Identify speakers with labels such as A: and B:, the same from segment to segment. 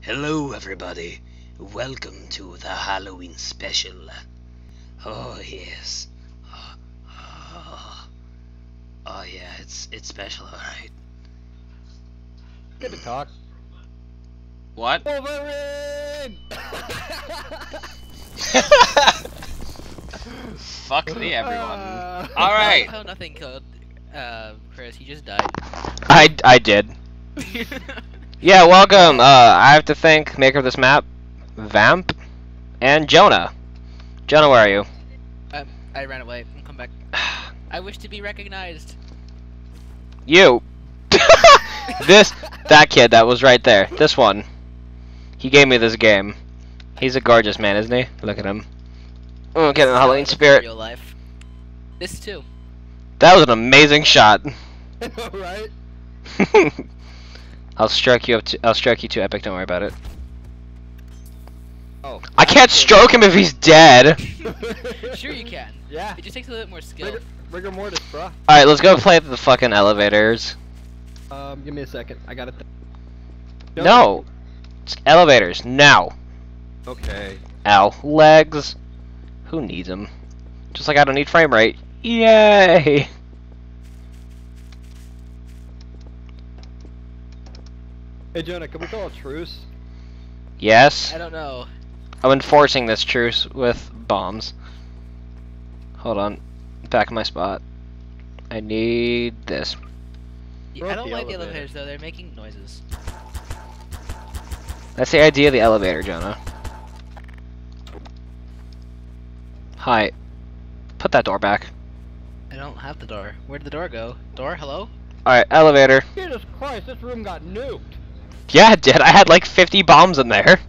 A: Hello everybody, welcome to the Halloween special. Oh yes. Oh yeah, it's special, alright.
B: Good to talk.
A: What?
B: Wolverine!
A: Fuck me, everyone. Alright.
C: Oh, nothing killed Chris, he just died.
D: I did. Yeah, welcome. I have to thank maker of this map, Vamp, and Jonah. Jonah, where are you?
C: I ran away. I'm come back. I wish to be recognized.
D: You. That kid that was right there. This one. He gave me this game. He's a gorgeous man, isn't he? Look at him. Oh, getting the Halloween spirit.
C: Real life. This too.
D: That was an amazing shot.
B: Right?
D: I'll strike you to epic. Don't worry about it.
B: Oh.
D: I can't stroke him if he's dead.
C: Sure you can.
B: Yeah.
C: It just takes a little bit more skill.
B: Rigor mortis, bro.
D: All right, let's go play the fucking elevators.
B: Give me a second. I got it.
D: No, it's elevators now.
B: Okay.
D: Ow, legs. Who needs them? Just like I don't need frame rate. Yay!
B: Hey Jonah, can we call a truce?
D: Yes.
C: I don't know.
D: I'm enforcing this truce with bombs. Hold on. Back in my spot. I need this.
B: We're
C: I
B: at
C: don't
B: the
C: like the
B: elevator.
C: elevators though, they're making noises.
D: That's the idea of the elevator, Jonah. Hi. Put that door back.
C: I don't have the door. Where'd the door go? Door, hello?
D: Alright, elevator.
B: Jesus Christ, this room got nuked.
D: Yeah, it did. I had like 50 bombs in there.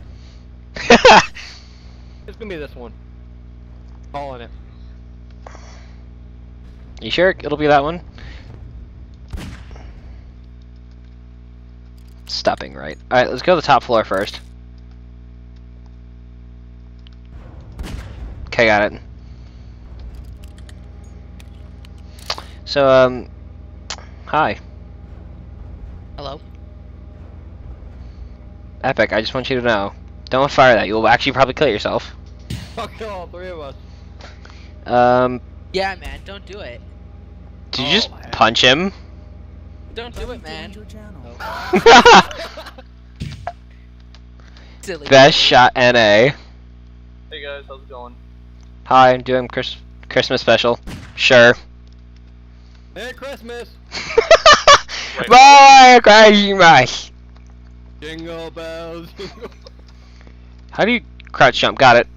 B: It's gonna be this one. Calling it.
D: You sure it'll be that one? Stopping right. Alright, let's go to the top floor first. Okay, got it. So, hi.
C: Hello?
D: Epic, I just want you to know. Don't fire that, you'll actually probably kill yourself.
B: Fuck all three of us.
C: Yeah man, don't do it.
D: Did you just punch him?
C: Don't do it, man. Silly.
D: Best shot NA.
E: Hey guys, how's it going?
D: Hi, I'm doing Christmas special. Sure.
B: Merry Christmas!
D: Bye, Christmas!
B: Jingle bells, jingle.
D: How do you crouch jump? Got it.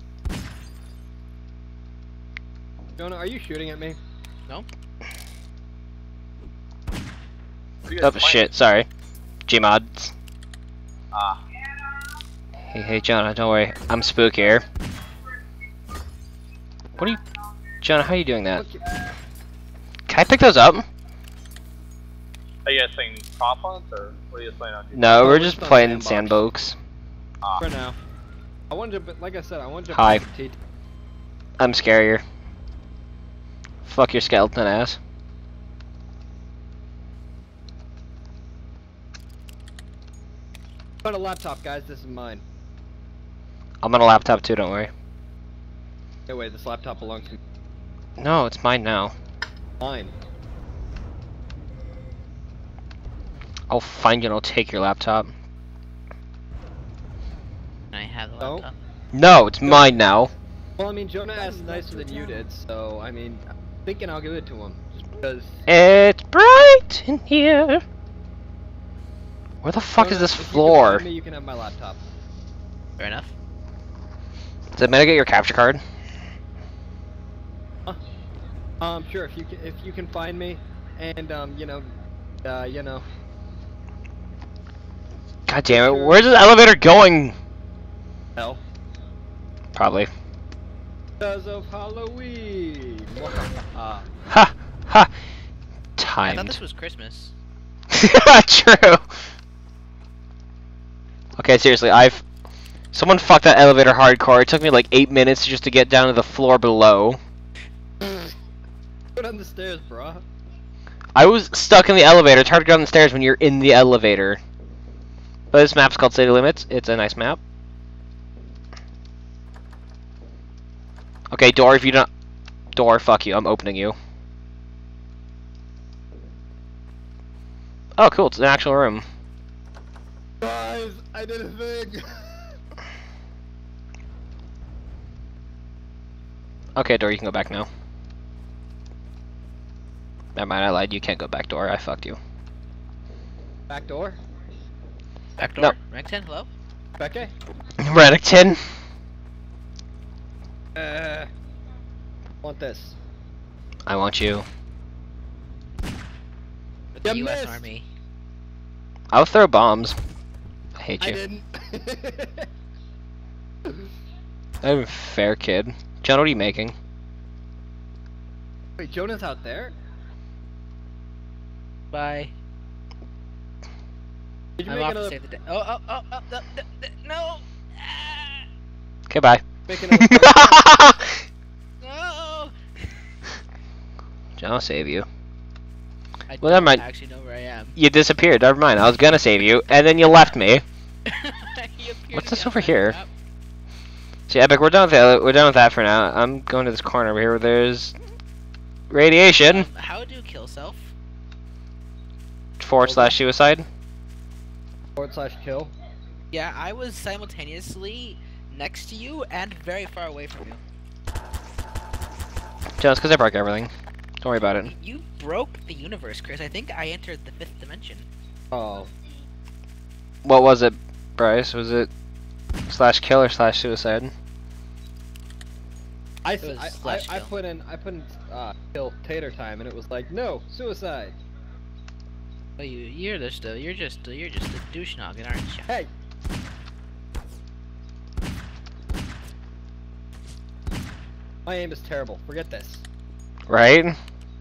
B: Jonah, are you shooting at me?
C: No?
E: What are you guys
D: Oh
E: playing?
D: shit, sorry. Gmod.
E: Ah.
D: Hey, Jonah, don't worry. I'm spookier. What are you... Jonah, how are you doing that?
B: Fuck you.
D: Can I pick those up?
E: Are you guys playing prop hunts or what are you guys playing on?
D: No,
B: Oh,
D: we're
B: we're
D: just
B: just on
D: playing
B: sandbox.
D: sandbox.
E: Ah.
B: For now. I wanted to, like I said, I wanted to.
D: Hi.
B: T
D: I'm scarier. Fuck your skeleton ass.
B: Found a laptop, guys. This is mine.
D: I'm on a laptop too, don't worry.
B: No wait, this laptop belongs to
D: No, it's mine now.
B: mine.
D: I'll find you and I'll take your laptop.
C: I have the
B: No?
C: laptop.
D: No, it's mine now.
B: Well, I mean, Jonah asked nicer than you did, so I mean, I'm thinking I'll give it to him just because.
D: It's bright in here. Where the fuck
B: Jonah,
D: is this
B: if you can
D: floor?
B: find me, you can have my laptop.
C: Fair enough.
D: Does it matter to get your capture card?
B: Sure. If you can find me, and you know.
D: God damn it, where's this elevator going?
B: Hell.
D: Probably.
B: Because of Halloween.
D: Ha! Ha!
C: I thought
D: Timed.
C: this was Christmas.
D: True. Okay, seriously, someone fucked that elevator hardcore. It took me like 8 minutes just to get down to the floor below.
B: Go down the stairs, bruh.
D: I was stuck in the elevator. It's hard to go down the stairs when you're in the elevator. But this map's called City Limits. It's a nice map. Okay, door, if you don't... Door, fuck you. I'm opening you. Oh, cool. It's an actual room.
B: Guys, I did a thing.
D: Okay, door, you can go back now. Never mind, I lied. You can't go back door. I fucked you.
B: Back door.
C: Back door.
D: No.
C: Rank 10, hello?
B: Back A.
D: Radicton.
B: Want this?
D: I want you.
C: With the
B: You
C: US
B: missed.
C: Army.
D: I'll throw bombs. I hate
B: I
D: you.
B: didn't.
D: I'm a fair kid. John, what are you making?
B: Wait, Jonah's out there?
C: Bye.
B: Did you
C: I'm
B: make
C: off
B: another?
C: to save the day. Oh, no! Ah,
D: Okay, bye.
B: Make another.
C: no!
D: John, I'll save you.
C: I
D: Well, never
C: don't
D: mind.
C: actually know where I am.
D: You disappeared. Never mind. I was gonna save you, and then you left me.
C: He appeared
D: What's
C: again
D: this over
C: on the
D: here?
C: map.
D: See, Epic, we're done with that. We're done with that for now. I'm going to this corner over here where there's radiation.
C: How do kill self?
D: /suicide.
B: /kill.
C: Yeah, I was simultaneously next to you and very far away from you.
D: John, it's because I broke everything. Don't worry about it.
C: You broke the universe, Chris. I think I entered the 5th dimension.
B: Oh.
D: What was it, Bryce? Was it /kill or /suicide?
B: I
C: It was slash kill.
B: put in kill tater time and it was like no suicide.
C: Oh, you're just a douche noggin, aren't you?
B: Hey. My aim is terrible. Forget this.
D: Right?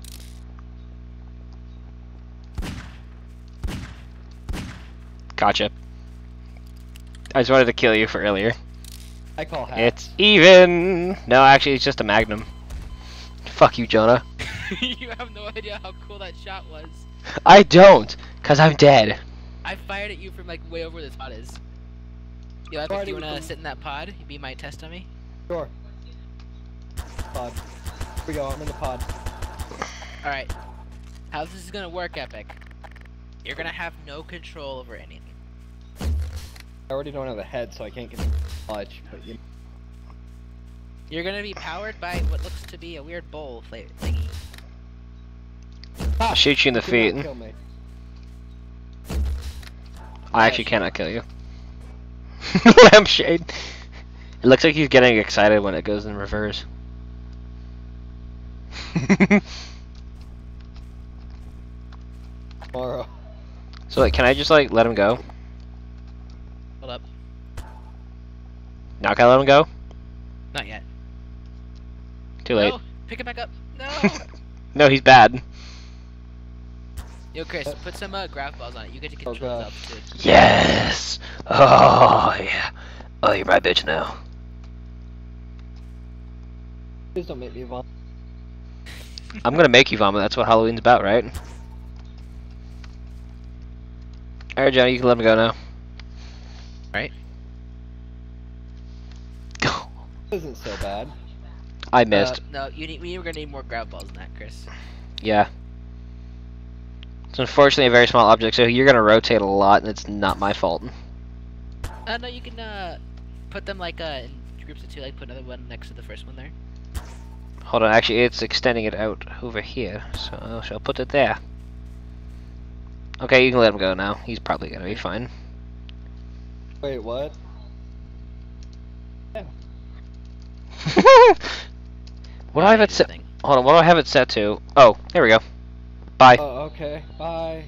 D: Gotcha. I just wanted to kill you for earlier.
B: I call hacks.
D: It's even. No, actually, it's just a magnum. Fuck you, Jonah.
C: You have no idea how cool that shot was.
D: I don't, cause I'm dead.
C: I fired at you from like way over where this pod is. Yo, Epic,
B: Party
C: do you
B: with
C: wanna
B: them.
C: sit in that pod? Be my test dummy?
B: Sure. Pod. Here we go. I'm in the pod.
C: Alright. How this is gonna work, Epic? You're gonna have no control over anything.
B: I already don't have a head, so I can't get much. But you.
C: You're gonna be powered by what looks to be a weird bowl thingy.
D: I'll shoot you in the
B: Do
D: feet.
B: not kill me.
D: I actually cannot kill you. Lampshade. It looks like he's getting excited when it goes in reverse.
B: Tomorrow.
D: So, like, can I just, like, let him go?
C: Hold up.
D: Now can I let him go?
C: Not yet.
D: Too late.
C: No! Pick it back up! No!
D: No, he's bad.
C: Yo, Chris, put some grav balls on it. You get to control
B: God.
C: yourself too.
D: Yes! Oh, yeah. Oh, you're my bitch now.
B: Please don't make me vomit.
D: I'm gonna make you vomit. That's what Halloween's about, right? Alright, Johnny, you can let him go now.
C: Right?
B: This isn't so bad.
D: I missed.
C: No, we're gonna need more grav balls than that, Chris.
D: Yeah. It's unfortunately a very small object, so you're gonna rotate a lot, and it's not my fault.
C: No, you can put them like in groups of 2. Like put another one next to the first one there.
D: Hold on, actually, it's extending it out over here, so I shall put it there. Okay, you can let him go now. He's probably gonna be fine.
B: Wait, what?
D: What do I have it set?
C: Thing.
D: Hold on, what do I have it set to? Oh, there we go. Bye.
B: Oh, okay. Bye.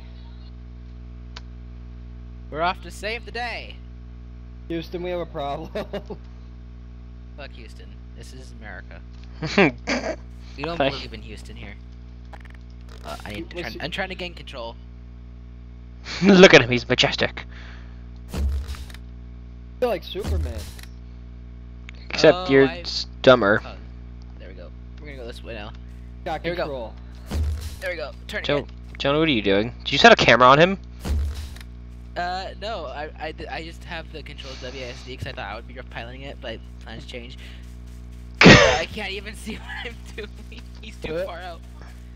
C: We're off to save the day.
B: Houston, we have a problem.
C: Fuck Houston. This is America. We don't
D: Hi.
C: believe in Houston here. I'm
B: What's
C: trying to gain control.
D: Look at him, he's majestic.
B: I feel like Superman.
D: Except
C: Oh,
D: you're
C: I-
D: dumber.
C: Oh, there we go. We're gonna go this way now.
B: Got
C: Here we go.
B: control.
C: There we go. Turn it.
D: Joe, Jonah, what are you doing? Did you set a camera on him?
C: No, I just have the control WASD because I thought I would be piloting it, but plans changed. I can't even see what I'm doing. He's too far out.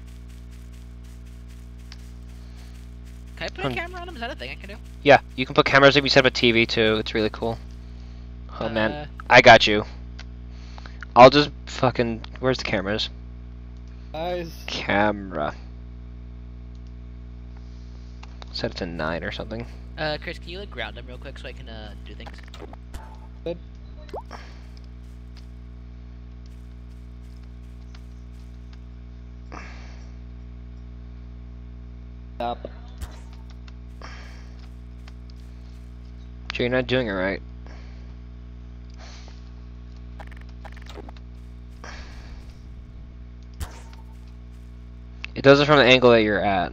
C: Can I put a camera on him? Is that a thing I can do?
D: Yeah, you can put cameras if you set up a TV too. It's really cool. Oh man, I got you. I'll just fucking. Where's the cameras?
B: Guys.
D: Camera. Set it to 9 or something.
C: Chris, can you like ground him real quick so I can do things?
B: Good. Stop.
D: Sure, you're not doing it right. It does it from the angle that you're at.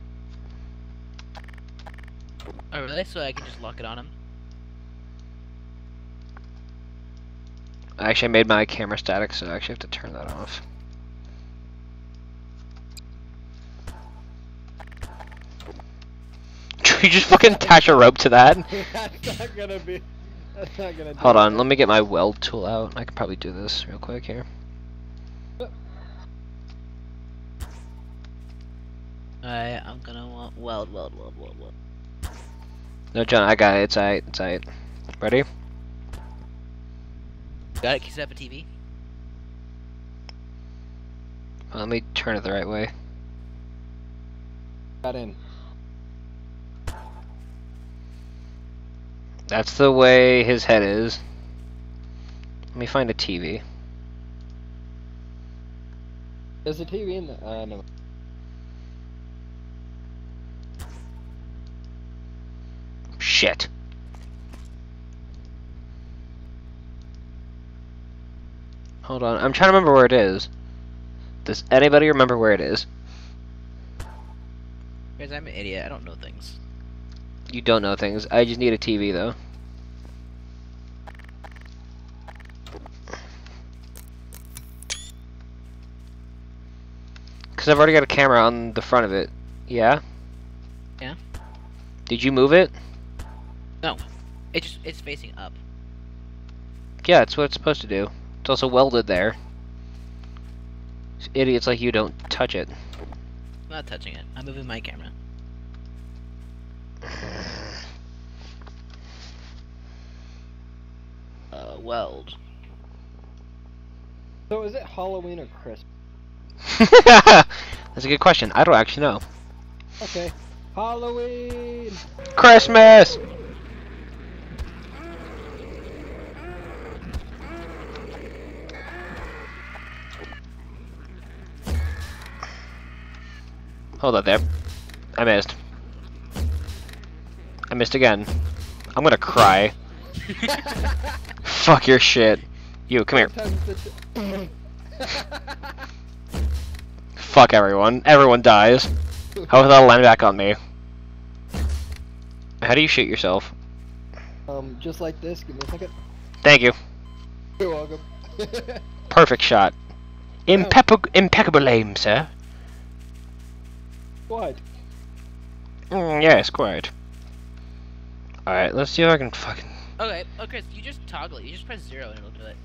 C: Oh really? So I can just lock it on him?
D: Actually, I made my camera static, so I actually have to turn that off. You just fucking attach a rope to that?
B: That's not gonna be. That's not gonna.
D: Hold on, let me get my weld tool out. I can probably do this real quick here.
C: Alright, I'm gonna want weld.
D: No, John, I got it. It's aight. It's aight. Ready?
C: Got it? Can you set up a TV?
D: Let me turn it the right way.
B: Got in.
D: That's the way his head is. Let me find a TV.
B: There's a TV in the. No.
D: Shit. Hold on, I'm trying to remember where it is. Does anybody remember where it is?
C: Guys, I'm an idiot. I don't know things.
D: You don't know things. I just need a TV though. Because I've already got a camera on the front of it. Yeah?
C: Yeah.
D: Did you move it?
C: No. It's facing up.
D: Yeah, it's what it's supposed to do. It's also welded there. Idiots like you don't touch it.
C: I'm not touching it. I'm moving my camera. Weld.
B: So is it Halloween or Christmas?
D: That's a good question. I don't actually know.
B: Okay. Halloween!
D: Christmas! Hold up there. I missed. I missed again. I'm gonna cry. Fuck your shit. You, come here. Fuck everyone. Everyone dies. How will that land back on me? How do you shoot yourself?
B: Just like this. Give me a second.
D: Thank you.
B: You're welcome.
D: Perfect shot. Impeccable aim, sir.
B: What?
D: Yes, quite. Alright, let's see if I can fucking...
C: Okay, Chris, you just toggle it. You just press 0 and it'll do it.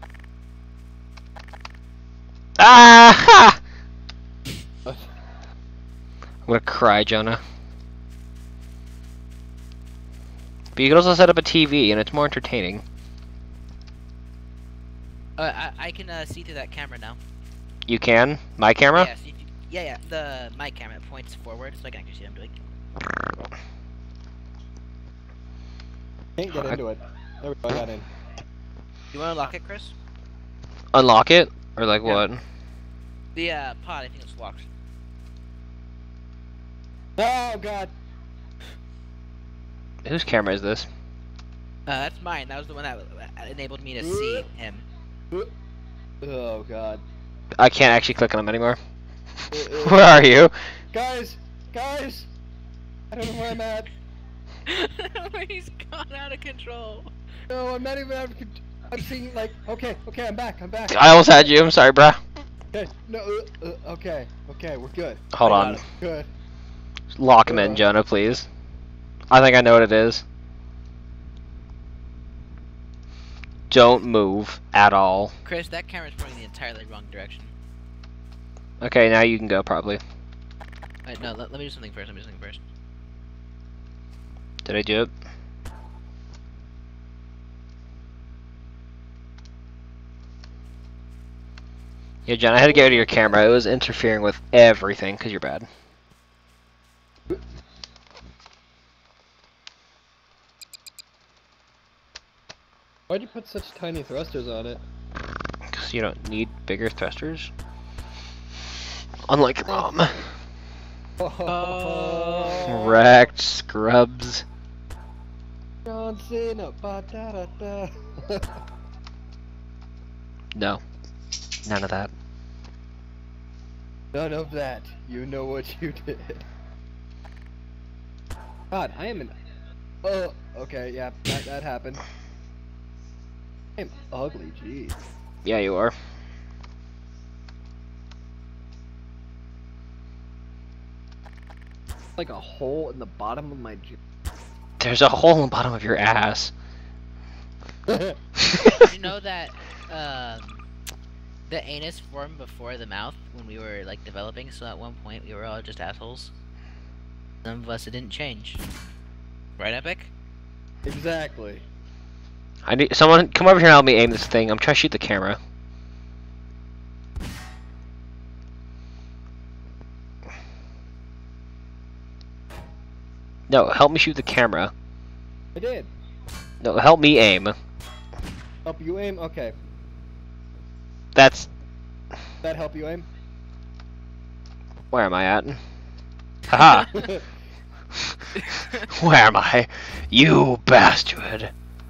D: Ah! I'm gonna cry, Jonah. But you can also set up a TV, and it's more entertaining.
C: I can see through that camera now.
D: You can? My camera?
C: Yes. Yeah. My camera points forward, so I can actually see what I'm doing.
B: Can't get into it. There we go, I got in.
C: You want to unlock it, Chris?
D: Unlock it? Or like
C: Yeah.
D: what?
C: The pod, I think it's locked.
B: Oh god!
D: Whose camera is this?
C: That's mine. That was the one that enabled me to see him.
B: Oh god.
D: I can't actually click on him anymore. Where are you?
B: Guys! Guys! I don't know where I'm at.
C: He's gone out of control.
B: No, I'm not even out of control. I'm seeing like, okay, I'm back.
D: I almost had you. I'm sorry, bruh.
B: Okay, no, okay, we're good.
D: Hold on.
B: Good.
D: Lock him in, Jonah, please. I think I know what it is. Don't move at all.
C: Chris, that camera's pointing the entirely wrong direction.
D: Okay, now you can go probably.
C: Wait, no, let me do something first. Let me do something first.
D: Did I do it? Yeah, John, I had to get rid of your camera. It was interfering with everything because you're bad.
B: Why'd you put such tiny thrusters on it?
D: Because you don't need bigger thrusters. Unlike your mom.
B: Oh.
D: Wrecked scrubs.
B: John Cena, ba-da-da-da.
D: No. None of that.
B: None of that. You know what you did. God, I am an... Oh, okay, yeah, that happened. I'm ugly, jeez.
D: Yeah, you are.
B: Like a hole in the bottom of my...
D: There's a hole in the bottom of your ass.
C: Did you know that the anus formed before the mouth when we were like developing? So at one point we were all just assholes. Some of us it didn't change. Right, Epic?
B: Exactly.
D: I need someone come over here and help me aim this thing. I'm trying to shoot the camera. No, help me shoot the camera.
B: I did.
D: No, help me aim.
B: Help you aim? Okay.
D: That's...
B: That help you aim?
D: Where am I at? Haha! Where am I? You bastard!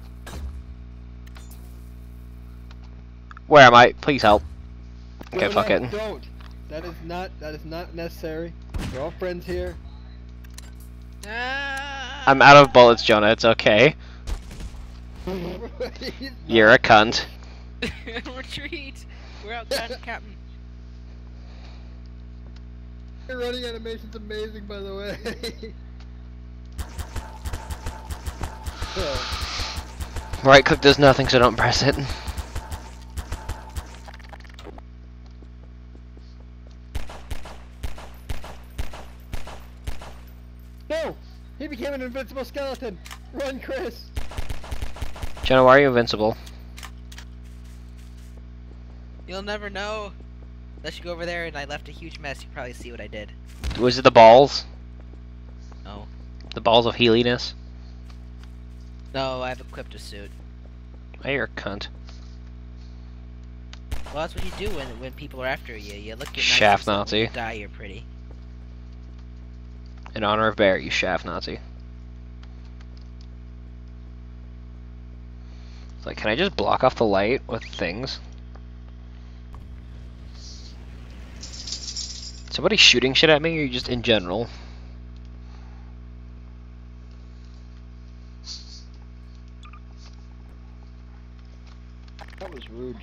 D: Where am I? Please help. Okay,
B: No,
D: fuck
B: no,
D: it.
B: Don't. That is not necessary. We're all friends here.
D: I'm out of bullets, Jonah. It's okay. You're a cunt.
C: Retreat! We're outgunned, Captain.
B: Your running animation's amazing, by the way.
D: Right click does nothing, so don't press it.
B: No! He became an invincible skeleton! Run, Chris!
D: Jonah, why are you invincible?
C: You'll never know. Unless you go over there and I left a huge mess, you probably see what I did.
D: Was it the balls?
C: No.
D: The balls of healiness?
C: No, I've equipped a suit.
D: Oh, you're a cunt.
C: Well, that's what you do when people are after you. You look your
D: Shaft
C: nicest, and when
D: Nazi.
C: you die, you're pretty.
D: In honor of Bear, you shaft Nazi. It's like, can I just block off the light with things? Somebody shooting shit at me, or just in general?
B: That was rude.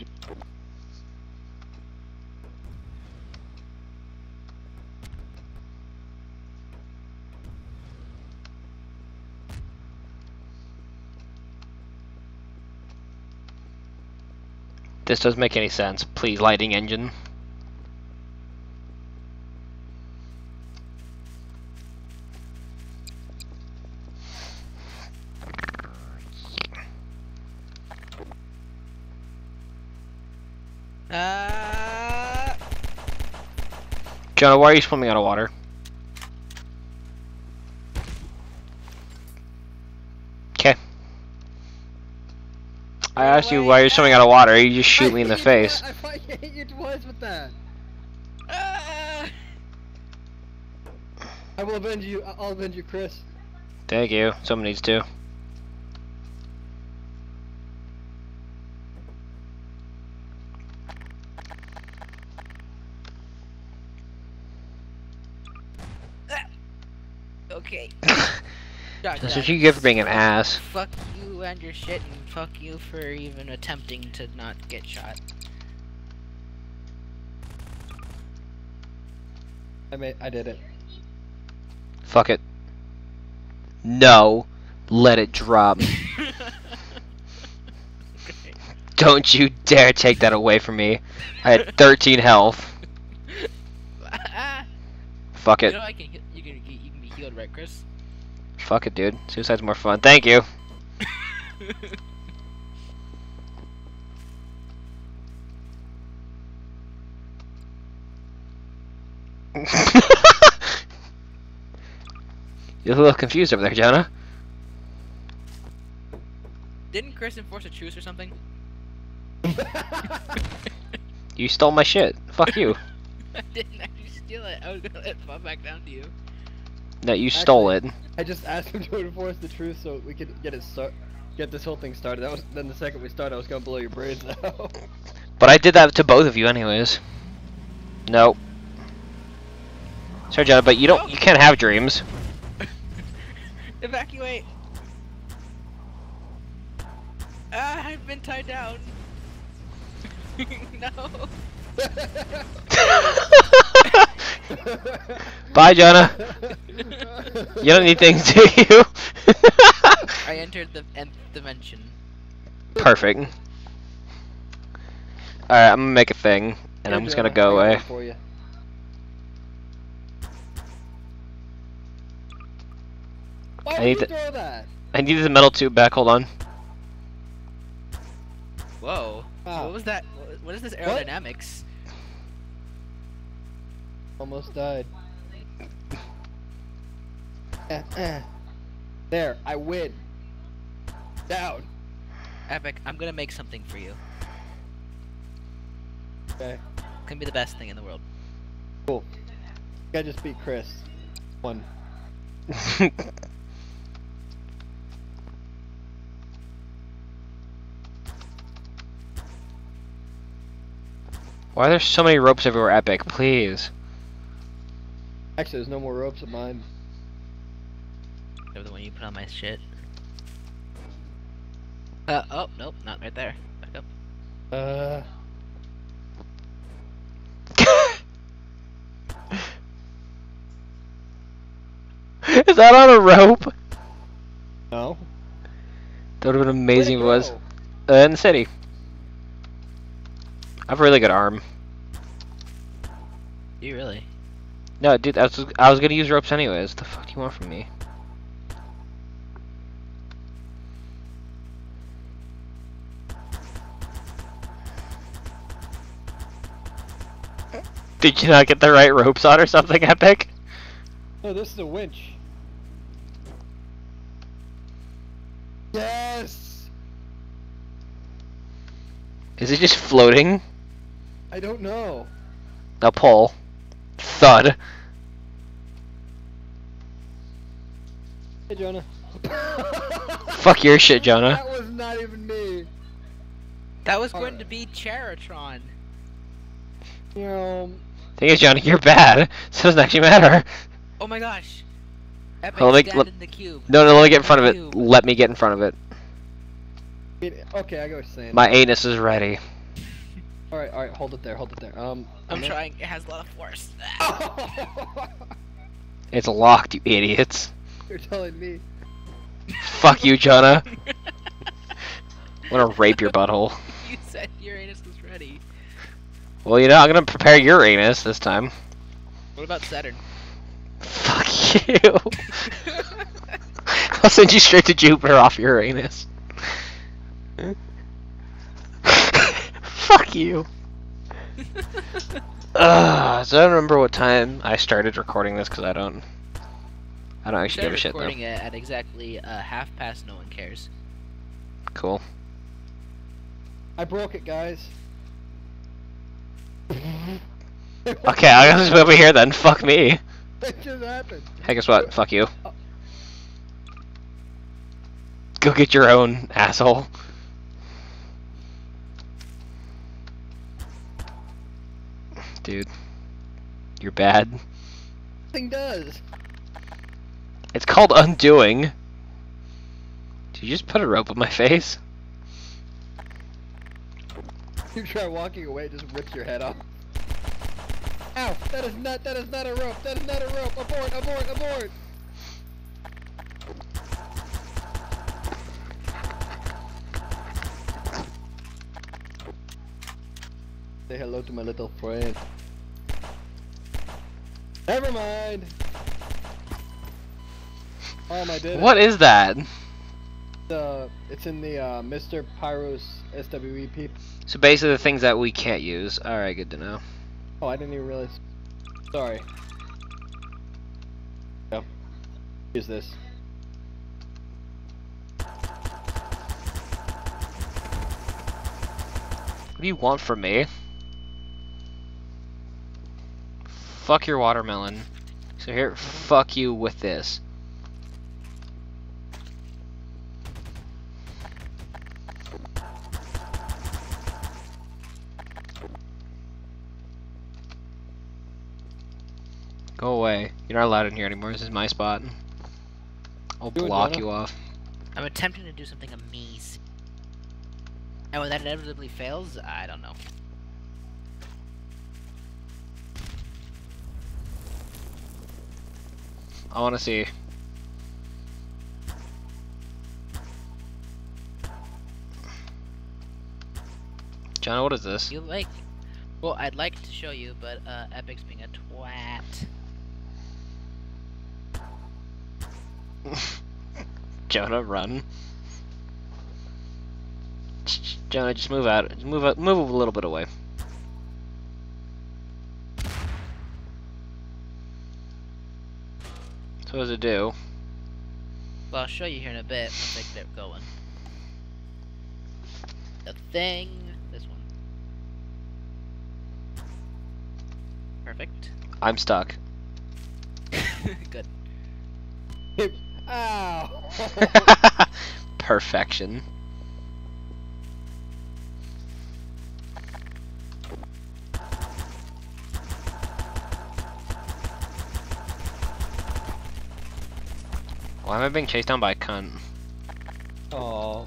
D: This doesn't make any sense. Please, lighting engine. Jonah, why are you swimming out of water? Okay. I asked you why you're swimming out of water, you just shoot me in the face.
B: I hit you twice with that. I will avenge you. I'll avenge you, Chris.
D: Thank you. Someone needs to.
C: Okay.
D: That's what you get for being an ass.
C: Fuck you and your shit, and fuck you for even attempting to not get shot.
B: I did it.
D: Fuck it. No. Let it drop. Don't you dare take that away from me. I had 13 health. Fuck
C: You
D: it.
C: know you can be healed, right, Chris?
D: Fuck it, dude. Suicide's more fun. Thank you. You're a little confused over there, Jonah.
C: Didn't Chris enforce a truce or something?
D: You stole my shit. Fuck you.
C: I didn't actually steal it. I was gonna let it fall back down to you.
D: No, you stole it.
B: I just asked him to enforce the truth so we could get this whole thing started. That was then the second we started, I was gonna blow your brains out.
D: But I did that to both of you anyways. Nope. Sorry, Jonah, but you can't have dreams.
C: Evacuate! Ah, I've been tied down. No.
D: Bye, Jonah. You don't need things, do you?
C: I entered the nth dimension.
D: Perfect. Alright, I'm gonna make a thing, and I'm just gonna go away.
B: For you. Why
D: I
B: would
D: need
B: you
D: to-
B: throw that?
D: I need the metal tube back, hold on.
C: Whoa.
B: Wow.
C: What was that? What is this aerodynamics?
B: Almost died. There, I win. Down.
C: Epic, I'm gonna make something for you.
B: Okay.
C: It's gonna be the best thing in the world.
B: Cool. I just beat Chris. 1.
D: Why are there so many ropes everywhere, Epic? Please.
B: Actually, there's no more ropes at mine.
C: Over the one you put on my shit. Oh, nope, not right there. Back up.
D: Is that on a rope?
B: No.
D: That would have been amazing if it
B: Where'd
D: was.
B: go?
D: In the city. I have a really good arm.
C: You really?
D: No, dude, I was gonna use ropes anyways. The fuck do you want from me? Did you not get the right ropes on or something, Epic?
B: No, this is a winch. Yes!
D: Is it just floating?
B: I don't know.
D: A pole. Thud.
B: Hey, Jonah.
D: Fuck your shit, Jonah.
B: That was not even me.
C: That was going
B: Alright.
C: to be Charitron.
D: Thing is, Jonah, you're bad. So it doesn't actually matter.
C: Oh my gosh. Epic,
D: Well,
C: stand in the cube.
D: No, let me get in front of it.
C: Cube.
D: Let me get in front of it.
B: Okay, I go what you're saying.
D: My anus is ready.
B: Alright, hold it there,
C: I'm trying. It has a lot of force.
D: It's locked, you idiots.
B: You're telling me.
D: Fuck you, Jonah. I'm gonna rape your butthole.
C: You said your anus was ready.
D: Well, you know, I'm gonna prepare your anus this time.
C: What about Saturn?
D: Fuck you. I'll send you straight to Jupiter off your anus. Fuck you. So I don't remember what time I started recording this because I don't actually give a shit though.
C: Recording it at exactly 1/2 no one cares.
D: Cool.
B: I broke it, guys.
D: Okay, I'll just move over here then. Fuck me.
B: That just happened.
D: Hey, guess what? Fuck you. Go get your own, asshole. Dude. You're bad.
B: Thing does.
D: It's called undoing. Did you just put a rope on my face?
B: You try walking away, it just rips your head off. Ow! That is not a rope! That is not a rope! Abort! Say hello to my little friend. Never mind. I did
D: What is that?
B: It's in the Mr. Pyro's SWEP.
D: So basically the things that we can't use. Alright, good to know.
B: Oh, I didn't even realize. Sorry. Yep. Use this.
D: What do you want from me? Fuck your watermelon. So here, fuck you with this. Go away. You're not allowed in here anymore. This is my spot. I'll
B: Do it,
D: block
B: Donna.
D: you off.
C: I'm attempting to do something amazing. And when that inevitably fails, I don't know.
D: I want to see. John, what is this?
C: You like... Well, I'd like to show you, but Epic's being a twat.
D: Jonah, run. Jonah, just move out. Just move a little bit away. So what does it do?
C: Well, I'll show you here in a bit once I get it going. The thing... This one. Perfect.
D: I'm stuck.
C: Good.
B: Ow!
D: Perfection. Why am I being chased down by a cunt?
B: Oh.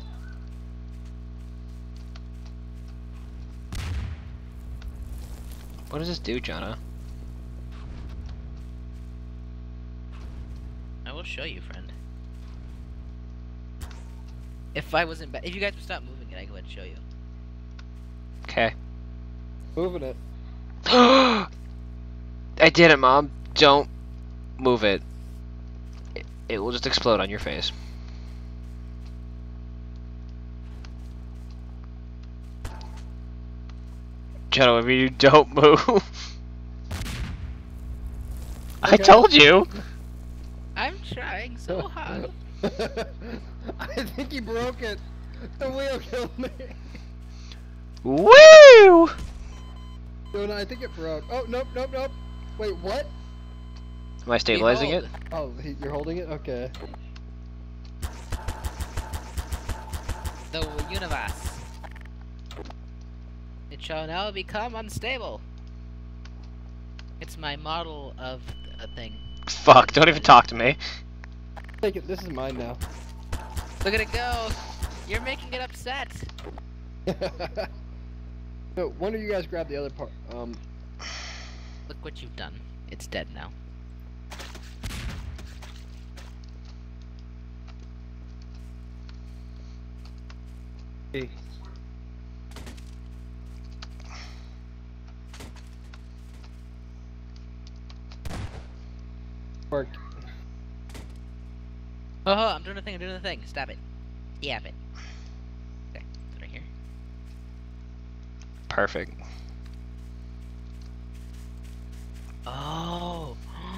D: What does this do, Jonah?
C: I will show you, friend. If I wasn't if you guys would stop moving it, I go ahead and show you.
D: Okay.
B: Moving it.
D: I did it, Mom. Don't move it. It will just explode on your face. Jonah, if you don't move. I told you.
C: I'm trying so hard.
B: I think he broke it. The wheel killed me.
D: Woo!
B: No, I think it broke. Oh, nope. Wait, what?
D: Am I stabilizing it?
C: Behold.
B: Oh, you're holding it? Okay.
C: The universe. It shall now become unstable. It's my model of a thing.
D: Fuck, don't even talk to me.
B: Take it. This is mine now.
C: Look at it go. You're making it upset.
B: So, when do you guys grab the other part?
C: Look what you've done. It's dead now.
B: Hey. Worked.
C: Oh, I'm doing a thing, Stop it. Yap it. Okay, it's right here.
D: Perfect.
C: Oh.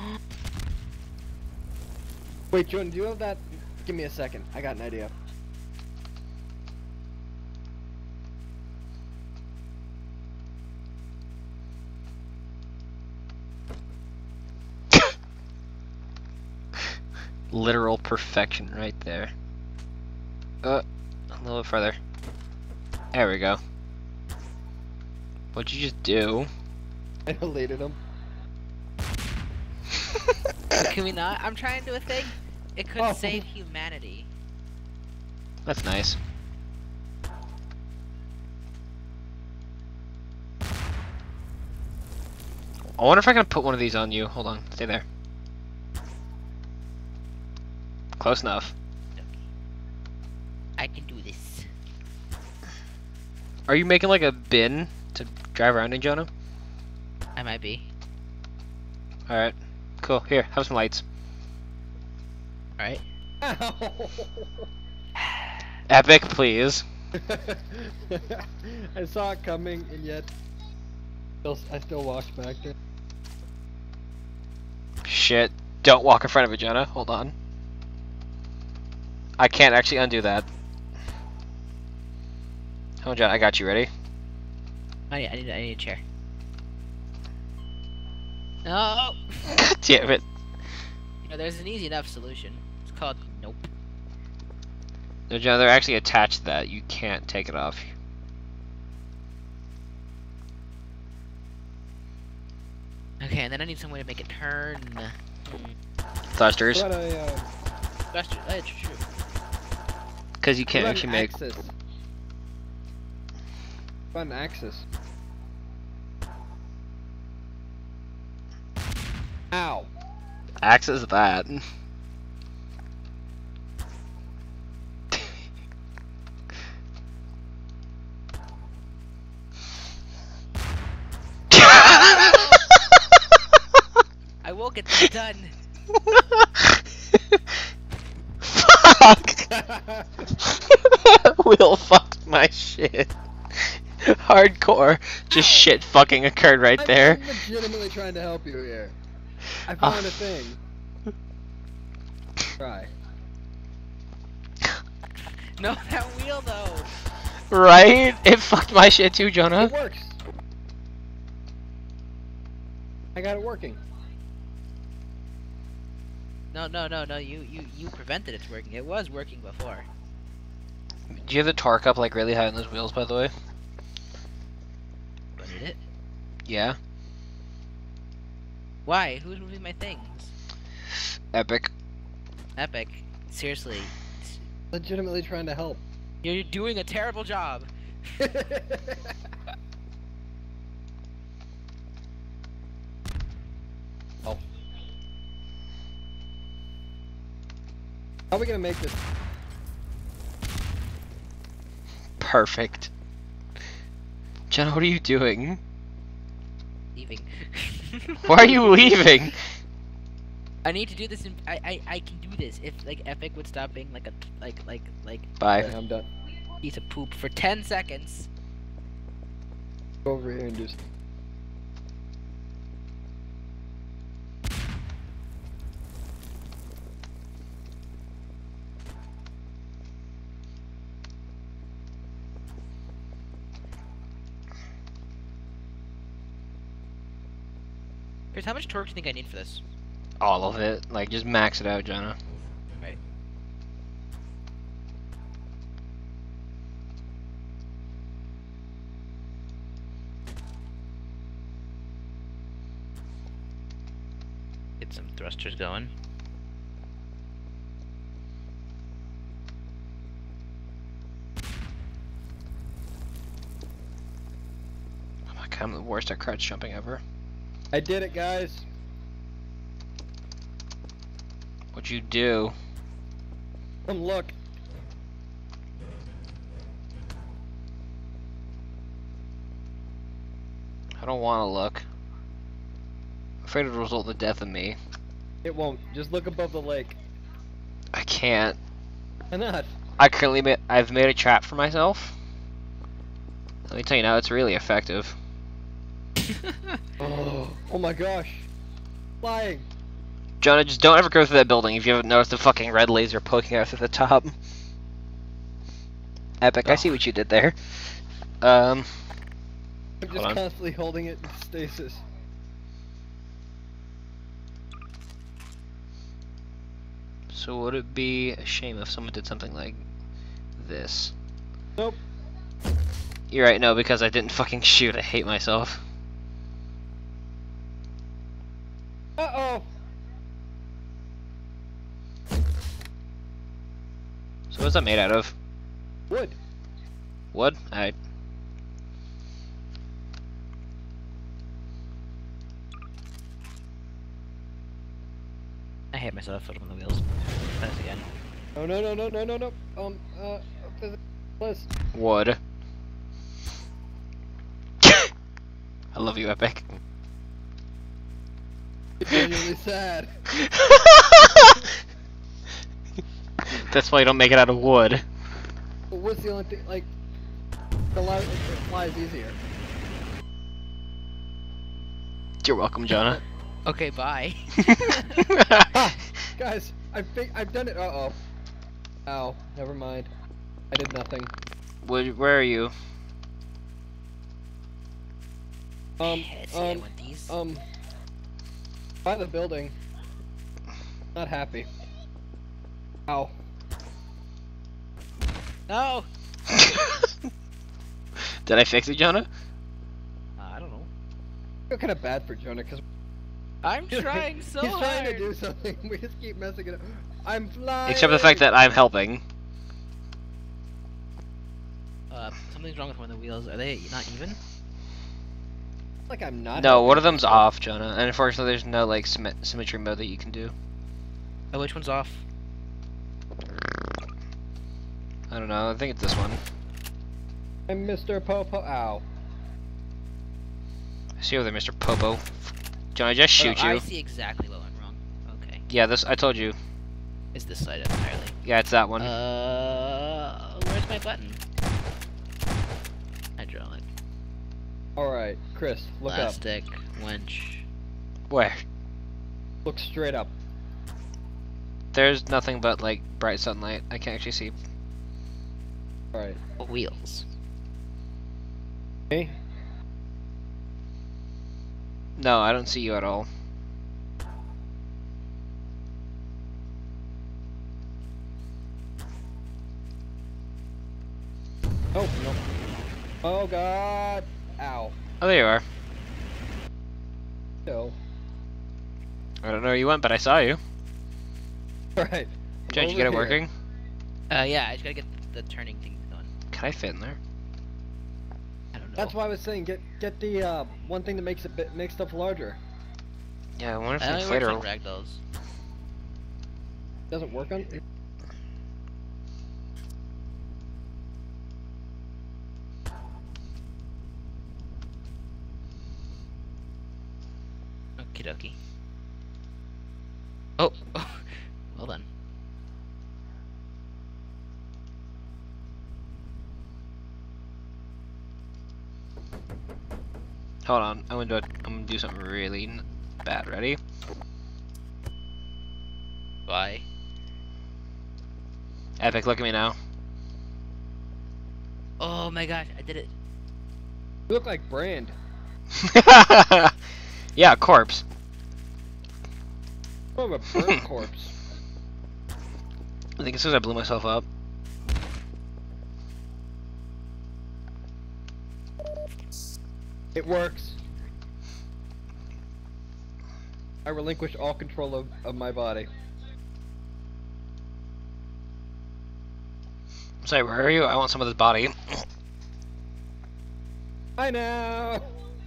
B: Wait, Jordan, do you have that? Give me a second. I got an idea.
D: Literal perfection right there. A little bit further. There we go. What'd you just do?
B: I deleted him.
C: Can we not? I'm trying to do a thing. It could
B: Oh.
C: save humanity.
D: That's nice. I wonder if I can put one of these on you. Hold on, stay there. Close enough.
C: I can do this.
D: Are you making like a bin to drive around in Jonah?
C: I might be.
D: Alright. Cool. Here, have some lights.
C: Alright.
B: Ow!
D: Epic, please.
B: I saw it coming, and yet I still walked back there.
D: Shit. Don't walk in front of it, Jonah. Hold on. I can't actually undo that. Hold on, Jonah. I got you. Ready?
C: I need a chair. No!
D: God damn it.
C: You know, there's an easy enough solution. It's called nope.
D: No, Jonah, they're actually attached to that. You can't take it off.
C: Okay, and then I need some way to make it turn.
D: Thrusters.
B: What about a,
C: That's true. That's true.
D: Because you
B: what
D: can't
B: about
D: actually
B: an
D: make...
B: axis? What about an axis? Ow!
D: Access that.
C: I will get that done.
D: Fuck! Will fucked my shit. Hardcore. Just shit fucking occurred right there.
B: I'm legitimately trying to help you here. I found a thing. Try.
C: No, that wheel though.
D: Right? It fucked my shit too, Jonah.
B: It works. I got it working.
C: No. You prevented it working. It was working before.
D: Do you have the torque up like really high on those wheels, by the way?
C: But did it?
D: Yeah.
C: Why? Who's moving my things?
D: Epic.
C: Epic. Seriously.
B: Legitimately trying to help.
C: You're doing a terrible job.
B: Oh. How are we gonna make this?
D: Perfect. Jenna, what are you doing?
C: Leaving.
D: Why are you leaving?
C: I need to do this. I can do this if like Epic would stop being like a
D: Bye.
B: Okay, I'm done.
C: piece of poop for 10 seconds.
B: Go over here and do some.
C: Chris, how much torque do you think I need for this?
D: All of it. Like, just max it out, Jonah.
C: Right. Get some thrusters going.
D: Oh my god, I'm the worst at crouch jumping ever.
B: I did it, guys.
D: What'd you do?
B: Come look.
D: I don't want to look. I'm afraid it'll result in the death of me.
B: It won't. Just look above the lake.
D: I can't.
B: Why not?
D: I've made a trap for myself. Let me tell you now, it's really effective.
B: Oh my gosh. Flying.
D: Jonah, just don't ever go through that building if you haven't noticed the fucking red laser poking out at the top. Epic, I see what you did there.
B: I'm
D: Hold
B: just
D: on.
B: constantly holding it in stasis.
D: So would it be a shame if someone did something like this?
B: Nope.
D: You're right, no, because I didn't fucking shoot. I hate myself.
B: Uh-oh.
D: So what's that made out of?
B: Wood.
D: Wood? Alright.
C: I hate myself for on the wheels. Press again.
B: Oh no. Physics plus.
D: Wood. I love you, Epic.
B: It's genuinely sad.
D: That's why you don't make it out of wood.
B: But what's the only thing, like, it flies easier.
D: You're welcome, Jonah.
C: Okay, bye.
B: Guys, I've done it. Uh-oh. Ow, never mind. I did nothing.
D: Where are you?
C: Let's see, I want these.
B: By the building. Not happy. Ow.
C: No!
D: Did I fix it, Jonah?
C: I don't know.
B: I feel kind of bad for Jonah because
C: I'm trying so
B: he's
C: hard.
B: trying to do something. We just keep messing it up. I'm flying.
D: Except for the fact that I'm helping.
C: Something's wrong with one of the wheels. Are they not even?
B: Like I'm not.
D: No,
B: helping.
D: one of them's off, Jonah. And unfortunately, there's no like symmetry mode that you can do.
C: Oh, which one's off?
D: I don't know. I think it's this one.
B: I'm Mr. Popo. Ow.
D: See you over there, Mr. Popo. Jonah, just shoot
C: Oh,
D: you.
C: I see exactly what went wrong. Okay.
D: Yeah, this. I told you.
C: It's this side entirely.
D: Yeah, it's that one.
C: Where's my button? Hydraulic.
B: Alright, Chris, look
C: Plastic. Winch.
D: Where?
B: up. Look straight up.
D: There's nothing but like bright sunlight. I can't actually see.
B: Alright.
C: Wheels.
B: Okay.
D: No, I don't see you at all.
B: Oh, no. Oh, God. Ow.
D: Oh, there you are.
B: No.
D: I don't know where you went, but I saw you.
B: Alright.
D: Did you get it working?
C: Yeah, I just gotta get the turning thing going.
D: Can I fit in there?
C: I don't know.
B: That's why I was saying get the one thing that makes stuff larger.
D: Yeah, I wonder if
C: I
D: the
C: only works on
D: inflator.
C: ragdolls.
B: Doesn't work on.
C: Okie dokie. Oh, well done.
D: Hold on, I'm gonna do something really bad. Ready?
C: Bye.
D: Epic, look at me now.
C: Oh my gosh, I did it.
B: You look like Brand.
D: Yeah, corpse.
B: I'm a burnt corpse.
D: I think it's because I blew myself up.
B: It works. I relinquish all control of my body.
D: Sorry, where are you? I want some of this body.
B: I know.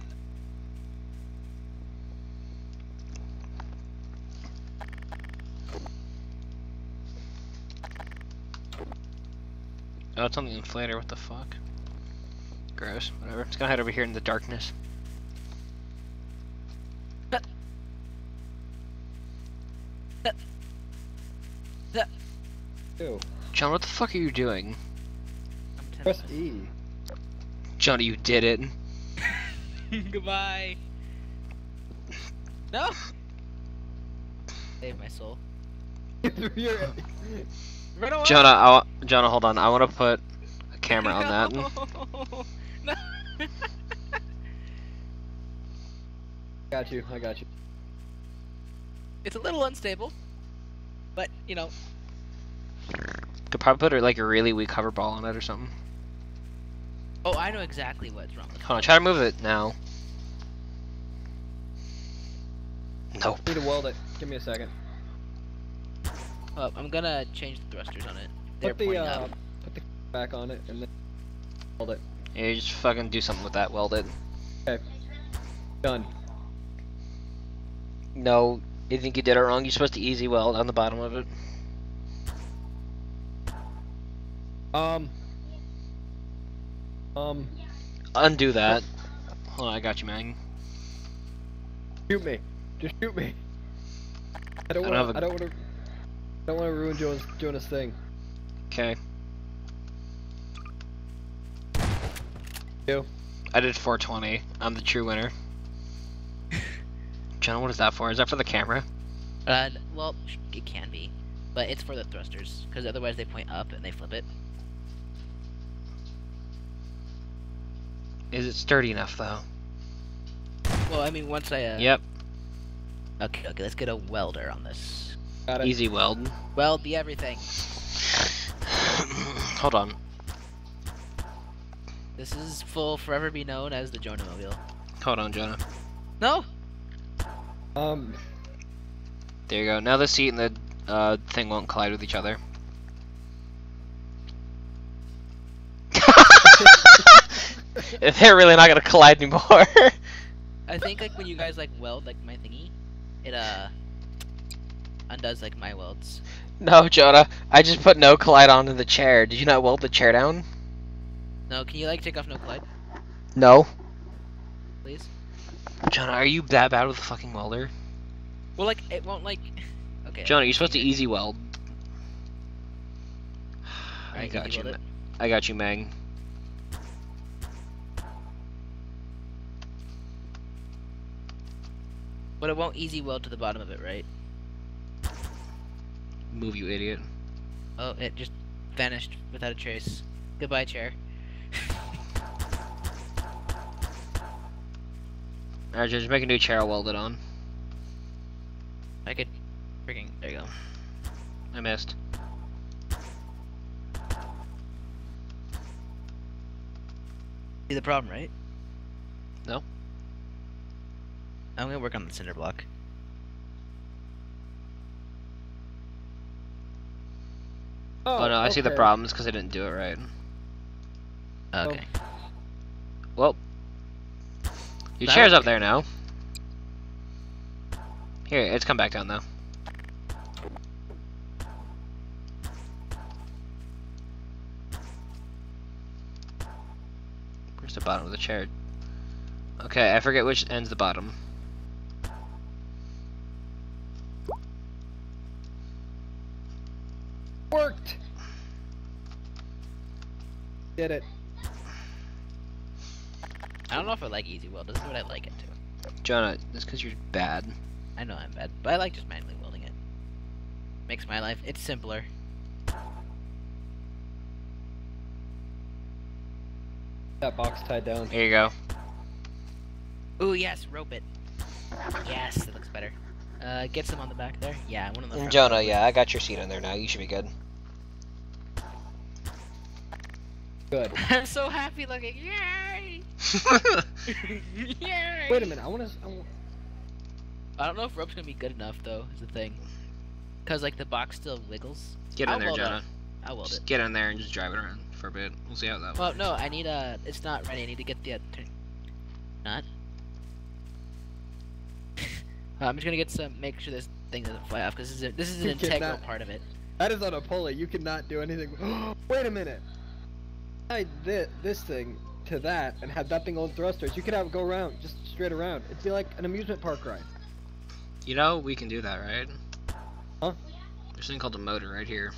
D: Oh, it's on the inflator. What the fuck? Gross. Whatever. It's gonna head over here in the darkness.
B: Ew.
D: John, what the fuck are you doing?
C: I'm
B: Press E.
D: Johnny, you did it.
C: Goodbye. No. Save my soul.
B: You're-
C: Run away.
D: Jonah, hold on. I want to put a camera on that.
C: No.
B: Got you. I got you.
C: It's a little unstable, but you know.
D: Could probably put like a really weak hover ball on it or something.
C: Oh, I know exactly what's wrong with it.
D: Hold on, try to move it now. Nope.
B: Need to weld it. Give me a second.
C: I'm gonna change the thrusters on it. They're
B: Put the
C: pointing up.
B: put the back on it and then weld it.
D: Yeah, you just fucking do something with that. Weld it.
B: Okay. Done.
D: No, you think you did it wrong. You're supposed to easy weld on the bottom of it.
B: Um.
D: Undo that. Hold on, I got you, man.
B: Shoot me. Just shoot me. I don't want to ruin Jonah's thing.
D: Okay.
B: You.
D: I did 420. I'm the true winner. Jonah, what is that for? Is that for the camera?
C: Well, it can be, but it's for the thrusters, because otherwise they point up and they flip it.
D: Is it sturdy enough, though?
C: Well, I mean, once I,
D: Yep.
C: Okay, let's get a welder on this.
B: Got it.
D: Easy weld.
C: Weld the everything.
D: Hold on.
C: This will forever be known as the Jonah Mobile.
D: Hold on, Jonah.
C: No!
D: There you go. Now the seat and the thing won't collide with each other. They're really not gonna collide anymore.
C: I think like when you guys like weld like my thingy, it undoes like my welds.
D: No, Jonah. I just put no collide onto the chair. Did you not weld the chair down?
C: No, can you like take off no collide,
D: No.
C: please?
D: Jonah, are you that bad with a fucking welder?
C: Well, like it won't like. Okay.
D: Jonah, you're supposed to easy weld. I
C: Alright,
D: got
C: easy
D: you.
C: weld it.
D: I got you, Meg.
C: But it won't easy weld to the bottom of it, right?
D: Move, you idiot.
C: Oh, it just vanished without a trace. Goodbye, chair.
D: Alright, just make a new chair. I'll weld it on.
C: I could freaking. There you go.
D: I missed.
C: See the problem, right?
D: No.
C: I'm gonna work on the cinder block.
D: Oh no, I see the
B: okay.
D: problems because I didn't do it right.
C: Okay.
D: Well, your
C: That
D: chair's
C: would-
D: up there now. Here, it's come back down though. Where's the bottom of the chair? Okay, I forget which end's the bottom.
B: Worked. Did it.
C: I don't know if I like easy weld. This is what I like it to.
D: Jonah, that's because you're bad.
C: I know I'm bad, but I like just manually welding it. Makes my life. It's simpler.
B: That box tied down.
D: Here you go.
C: Ooh yes, rope it. Yes, that looks better. Get some on the back there. Yeah, one of the.
D: Jonah, yeah, I got your seat in there now. You should be good.
B: Good.
C: I'm so happy looking. Yay! Yay!
B: Wait a minute.
C: I don't know if rope's gonna be good enough though. Is the thing. Cause like the box still wiggles.
D: Get in
C: I'll
D: there,
C: weld
D: Jonah.
C: it. I'll weld
D: Just
C: it.
D: get in there and just drive it around for a bit. We'll see how that
C: Well, no, I need a. It's not ready. I need to get the. Not. I'm just gonna get some. Make sure this thing doesn't fly off because this is an
B: You
C: integral
B: cannot-
C: part of it.
B: That is on a pulley. You cannot do anything. Wait a minute. I did this thing to that and had that thing on thrusters. You could have it go around, just straight around. It'd be like an amusement park ride.
D: You know, we can do that, right?
B: Huh?
D: There's something called a motor right here.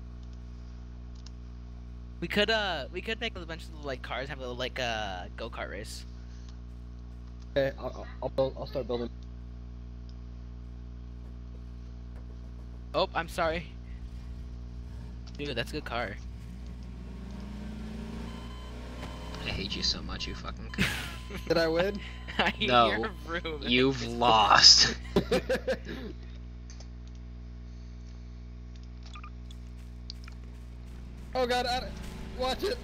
C: We could make a bunch of little, like cars have a little like go-kart race.
B: Okay, I'll start building.
C: Oh, I'm sorry. Dude, that's a good car.
D: I hate you so much, you fucking.
B: Did I win?
D: No,
C: Your room.
D: You've lost.
B: Oh god, watch it.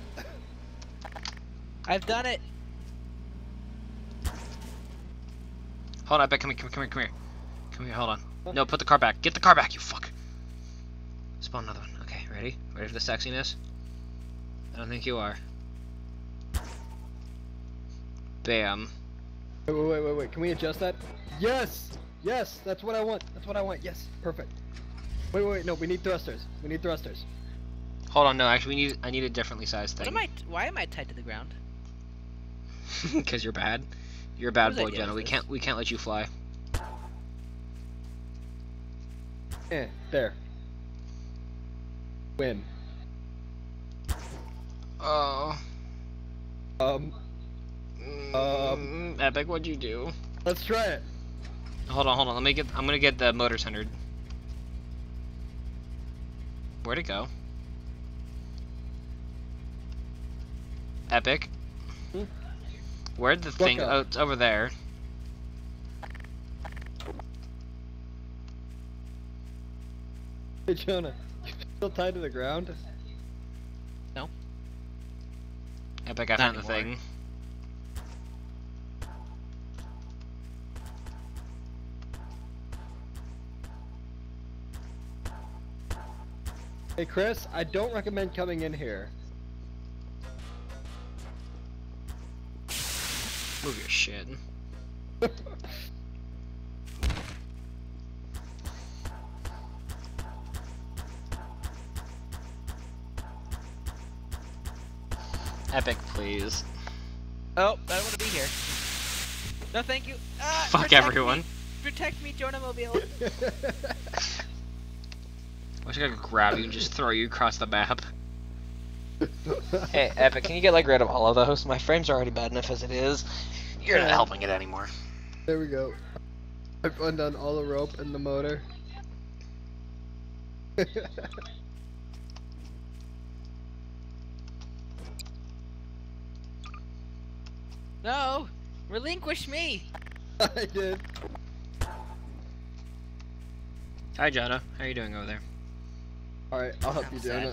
C: I've done it.
D: Hold on, come here. Come here, hold on. No, put the car back. Get the car back, you fuck. Spawn another one. Okay, ready? Ready for the sexiness? I don't think you are. Bam.
B: Wait. Can we adjust that? Yes! Yes! That's what I want. That's what I want. Yes. Perfect. Wait. No, we need thrusters. We need thrusters.
D: Hold on, no, actually I need a differently sized thing.
C: Why am I tied to the ground?
D: Because you're bad. You're a bad
C: Whose
D: boy,
C: idea
D: Jenna.
C: was
D: We can't let you fly.
B: There. Win.
D: Oh. Epic, what'd you do?
B: Let's try it.
D: Hold on. I'm gonna get the motor centered. Where'd it go? Epic.
B: Hmm?
D: Where'd the thing?
B: up.
D: Oh, it's over there.
B: Hey Jonah, you still tied to the ground?
D: Epic, I
C: Not
D: found the
C: anymore.
D: thing.
B: Hey Chris, I don't recommend coming in here.
D: Move your shit. Epic, please.
C: Oh, I don't want to be here. No, thank you. Ah,
D: Fuck
C: protect
D: everyone.
C: Me. Protect me, Jonah Mobile.
D: I wish I could grab you and just throw you across the map. Hey, Epic, can you get like rid of all of those? My frame's already bad enough as it is. You're not helping it anymore.
B: There we go. I've undone all the rope and the motor.
C: No, relinquish me.
B: I did.
D: Hi, Jonah. How are you doing over there?
B: Alright, I'll help
C: I'm
B: you,
C: sad.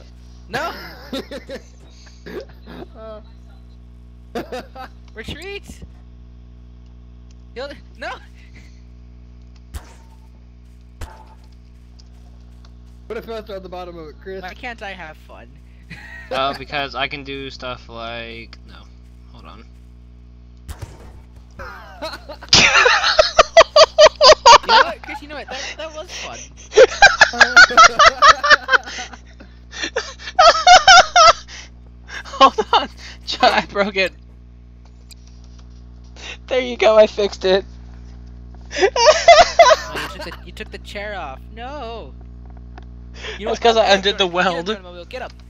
B: Jonah.
C: No, retreat. You'll no.
B: Put a filter on the bottom of it, Chris.
C: Why can't I have fun?
D: Because I can do stuff like... No. Hold on.
C: You know what, Chris? You know what? That was fun.
D: Hold on. I broke it. There you go, I fixed it.
C: Oh, you took the chair off. No. You
D: That's 'cause I undid the
C: Get up,
D: weld.
C: Jonah Mobile, get up.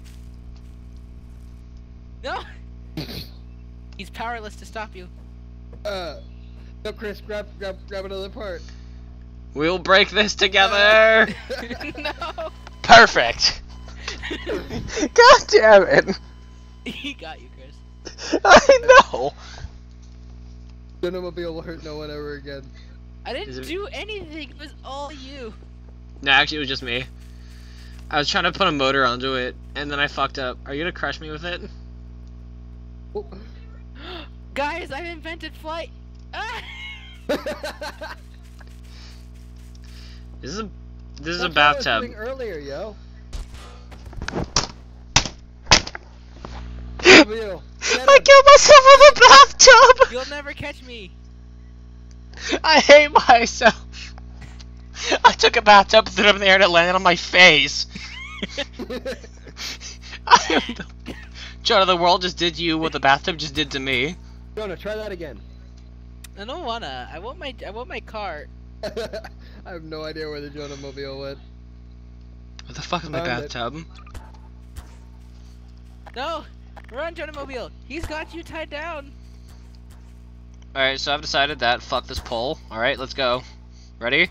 C: No. He's powerless to stop you.
B: No, Chris, grab another part.
D: We'll break this together.
C: No.
D: Perfect. God damn it.
C: He got you, Chris.
D: I know.
B: Cinemobile will hurt no one ever again.
C: I
D: Is
C: didn't
D: it-
C: do anything. It was all you.
D: No, actually, it was just me. I was trying to put a motor onto it, and then I fucked up. Are you gonna crush me with it?
B: Oh.
C: Guys, I've invented flight. Ah!
D: This is a
B: That's what I was
D: bathtub.
B: doing earlier, yo. Wheel.
D: I killed myself with a bathtub.
C: You'll never catch me.
D: I hate myself. I took a bathtub, threw it up in the air, and it landed on my face. Jonah, the world just did you what the bathtub just did to me.
B: Jonah, try that again.
C: I don't wanna. I want my car.
B: I have no idea where the Jonah Mobile went.
D: What the fuck is my
B: Found it.
D: bathtub?
C: No, run, Jonah Mobile. He's got you tied down.
D: Alright, so I've decided that fuck this pole. Alright, let's go. Ready?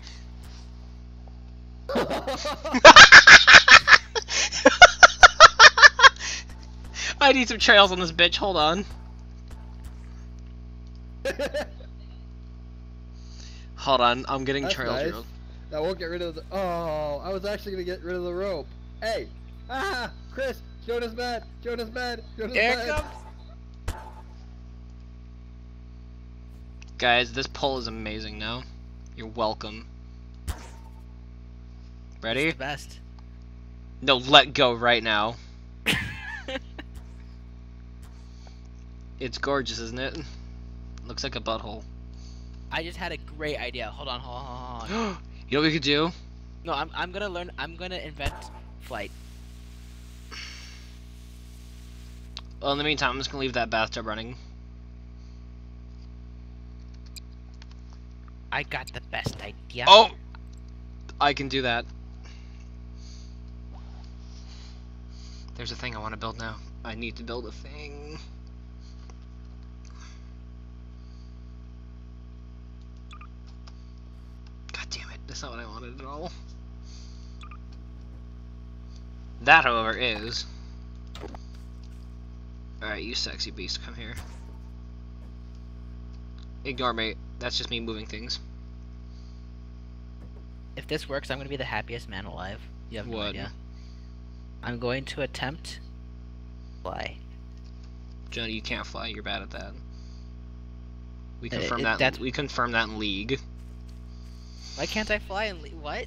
D: I need some trails on this bitch, hold on. Hold on, I'm getting
B: That's
D: trails.
B: nice. That won't get rid of the. Oh, I was actually gonna get rid of the rope. Hey, Chris, Jonah's mad. Jonah's mad. Jonah's
C: Here
B: mad.
C: it comes.
D: Guys, this pole is amazing now. You're welcome. Ready?
C: The best.
D: No, let go right now. It's gorgeous, isn't it? Looks like a butthole.
C: I just had a great idea. Hold on, hold on.
D: You know what we could do?
C: No, I'm gonna learn. I'm gonna invent flight.
D: Well, in the meantime, I'm just gonna leave that bathtub running.
C: I got the best idea.
D: Oh! I can do that. There's a thing I want to build now. I need to build a thing. God damn it, that's not what I wanted at all. That, however, is... Alright, you sexy beast, come here. Ignore me, that's just me moving things.
C: If this works, I'm gonna be the happiest man alive. You have no
D: What?
C: idea. I'm going to attempt fly.
D: Johnny, you can't fly, you're bad at that. We
C: Uh,
D: confirm
C: it-
D: that.
C: that's-
D: We confirm that in League.
C: Why can't I fly and what?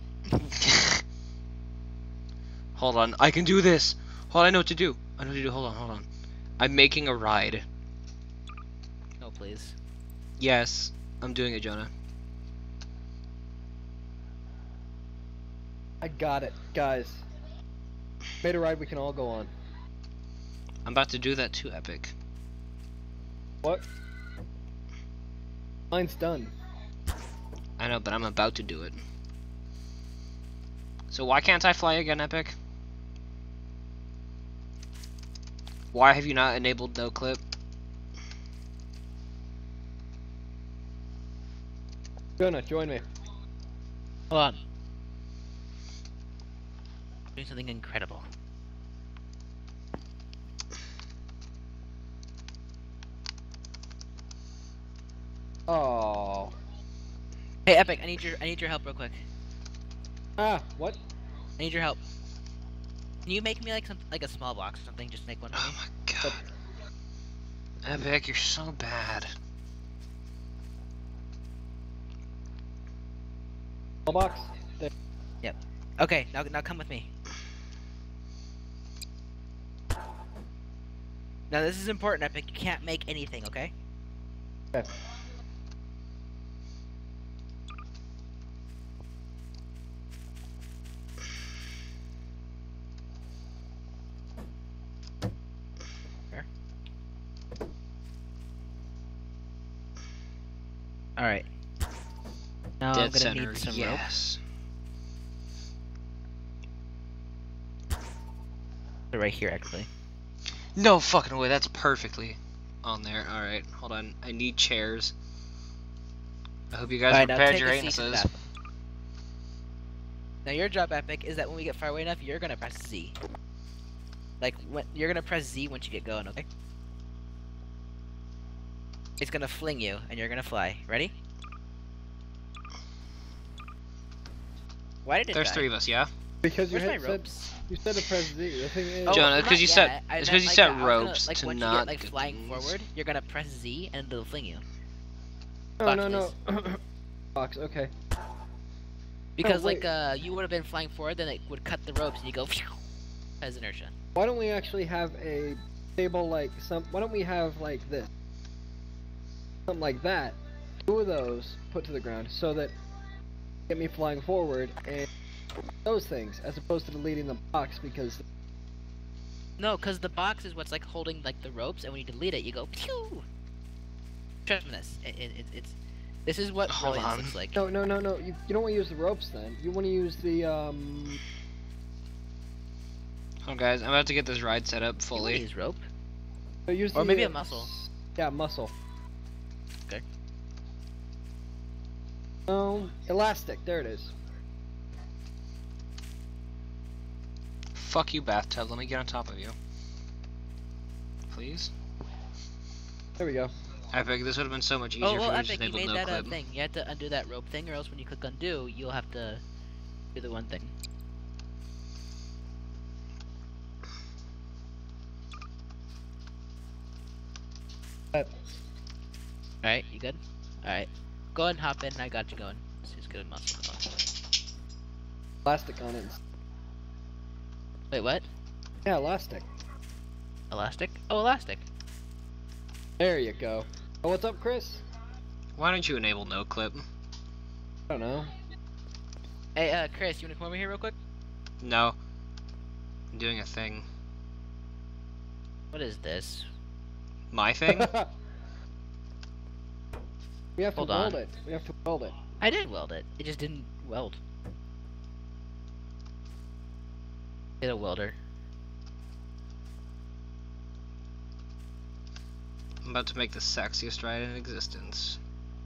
D: Hold on, I can do this. Hold on, I know what to do. I know what to do. Hold on. I'm making a ride.
C: No, please.
D: Yes, I'm doing it, Jonah.
B: I got it, guys. Made a ride we can all go on.
D: I'm about to do that too, Epic.
B: What? Mine's done.
D: I know, but I'm about to do it. So why can't I fly again, Epic? Why have you not enabled no clip?
B: Jonah, join me.
C: Hold on. Doing something incredible.
B: Oh.
C: Hey, Epic, I need your help real quick.
B: Ah, what?
C: I need your help. Can you make me like a small box or something? Just make one for
D: Oh
C: me.
D: my god. Epic, you're so bad.
B: Small box? There.
C: Okay, now come with me. Now this is important, Epic. You can't make anything, okay?
B: Okay.
C: Alright. Now I'm
D: Dead
C: gonna
D: center,
C: need some rope.
D: yes.
C: They're right here, actually.
D: No fucking way, that's perfectly on there. Alright, hold on. I need chairs. I hope you guys
C: Alright, now
D: prepared
C: take
D: your
C: a seat to the
D: anuses.
C: bathroom. Now your job, Epic, is that when we get far away enough, you're gonna press Z. Like, when you're gonna press Z once you get going, okay? It's gonna fling you, and you're gonna fly. Ready? Why did it
D: There's
C: die?
D: 3 of us, yeah?
B: Because you
C: Where's my
B: had said,
C: ropes?
B: you said to press Z. The thing is,
C: Oh,
D: Jonah,
C: not
D: 'cause you
C: yet.
D: said-
C: I
D: it's
C: meant
D: 'cause you
C: like
D: said
C: that. I was gonna-
D: ropes
C: like
D: to
C: once you
D: not
C: get like
D: get
C: flying
D: things.
C: forward, you're gonna press Z and it'll fling you.
B: no. Box, okay.
C: Because
B: wait.
C: like you would have been flying forward, then it would cut the ropes and you go as inertia.
B: Why don't we actually have a table like why don't we have like this? Something like that. 2 of those put to the ground so that get me flying forward and those things as opposed to deleting the box because
C: No, because the box is what's like holding like the ropes, and when you delete it, you go pew. Trust me, it's this is what
D: Hold
C: brilliance
D: on.
C: looks like.
B: no. You don't want to use the ropes then. You want to use the
D: Hold on, guys. I'm about to get this ride set up
C: You
D: fully.
C: wanna use rope.
B: use
C: Or
B: the,
C: maybe a muscle.
B: Yeah, muscle.
C: Okay.
B: Elastic. There it is.
D: Fuck you, bathtub. Let me get on top of you. Please?
B: There we go.
D: Epic, this would have been so much easier
C: Oh
D: if
C: well,
D: you just
C: Epic, you
D: enabled
C: made
D: no
C: that
D: clip.
C: thing. You had to undo that rope thing, or else when you click undo, you'll have to do the one thing. Alright, you good? Alright. Go ahead and hop in, I got you going. Let's just get a muscle. Hold on.
B: Elastic on it.
C: Wait, what?
B: Yeah, elastic.
C: Elastic? Oh, elastic.
B: There you go. Oh, what's up, Chris?
D: Why don't you enable no clip?
B: I don't know.
C: Hey, Chris, you wanna come over here real quick?
D: No. I'm doing a thing.
C: What is this?
D: My thing?
B: We have
C: Hold
B: to weld
C: on.
B: it. We have to weld it.
C: I did weld it. It just didn't weld. Get a welder.
D: I'm about to make the sexiest ride in existence.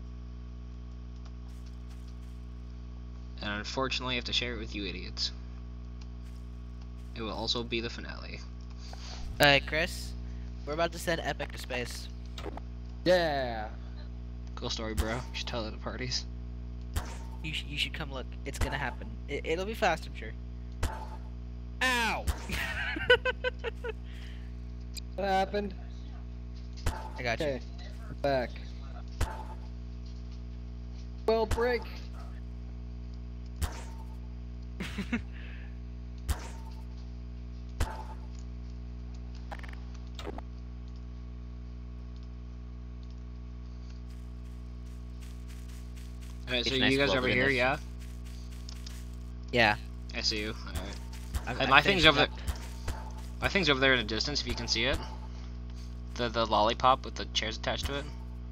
D: And unfortunately I have to share it with you idiots. It will also be the finale.
C: Chris, we're about to send Epic to space.
B: Yeah.
D: Cool story, bro. You should tell it at parties.
C: You should come look. It's gonna happen. It'll be fast, I'm sure. Ow!
B: What happened?
C: I got you.
B: Okay. Back. Well, break.
D: Alright, so
C: It's nice
D: you guys over
C: welding
D: here,
C: this.
D: yeah?
C: Yeah.
D: I see you. Alright.
C: I'm
D: My thing's
C: finishing
D: over
C: up.
D: there. My thing's over there in the distance, if you can see it. The lollipop with the chairs attached to it.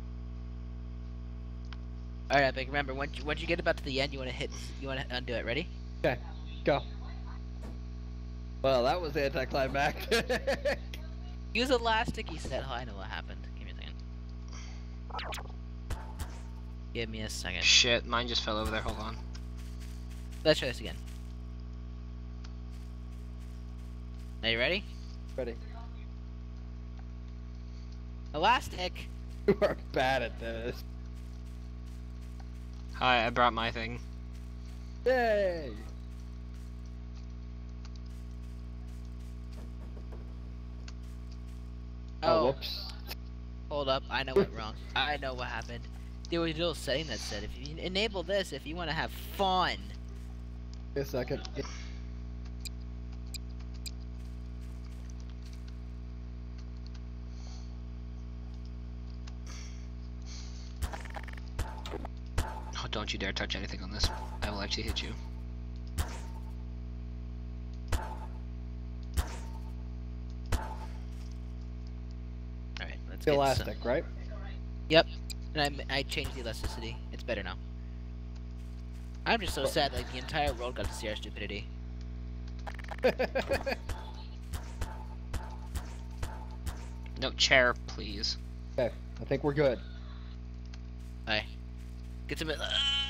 C: Alright, Epic. Remember, once you get about to the end, you wanna undo it. Ready?
B: Okay. Go. Well, that was anticlimactic.
C: Use elastic. He said, "Oh, I know what happened." Give me a second. Give me a second.
D: Shit, mine just fell over there, hold on.
C: Let's try this again. Are you ready?
B: Ready.
C: Elastic.
B: You are bad at this.
D: Hi, I brought my thing.
B: Yay! Oh, whoops.
C: Hold up. I know what wrong. I know what happened. There was a little setting that said if you enable this, if you want to have fun.
B: Wait a second.
D: Oh, don't you dare touch anything on this. I will actually hit you.
C: Alright, let's
B: The
C: get
B: elastic, right?
C: Yep. And I changed the elasticity. It's better now. I'm just so sad that the entire world got to see our stupidity.
D: No, chair, please.
B: Okay, I think we're good.
C: Alright. Get some.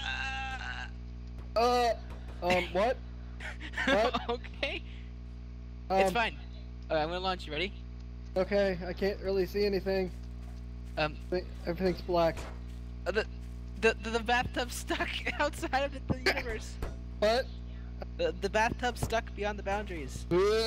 B: What? What?
C: Okay. It's
B: Um,
C: fine. Alright, I'm gonna launch. You ready?
B: Okay, I can't really see anything. Everything's black.
C: The bathtub stuck outside of the universe.
B: What?
C: The bathtub stuck beyond the boundaries.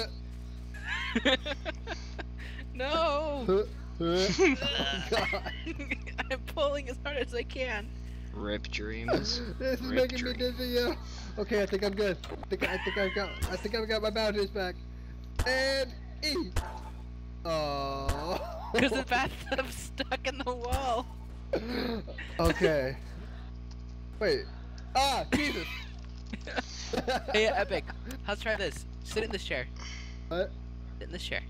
C: No.
B: Oh god.
C: I'm pulling as hard as I can.
D: Rip dreams.
B: This is
D: Rip
B: making me
D: dreams.
B: dizzy. Yeah. Okay, I think I'm good. I think I've got my boundaries back. And E. Oh.
C: Because the bathtub's stuck in the wall.
B: Okay. Wait. Ah, Jesus.
C: Hey, Epic. Let's try this. Sit in this chair.
B: What?
C: Sit in this chair.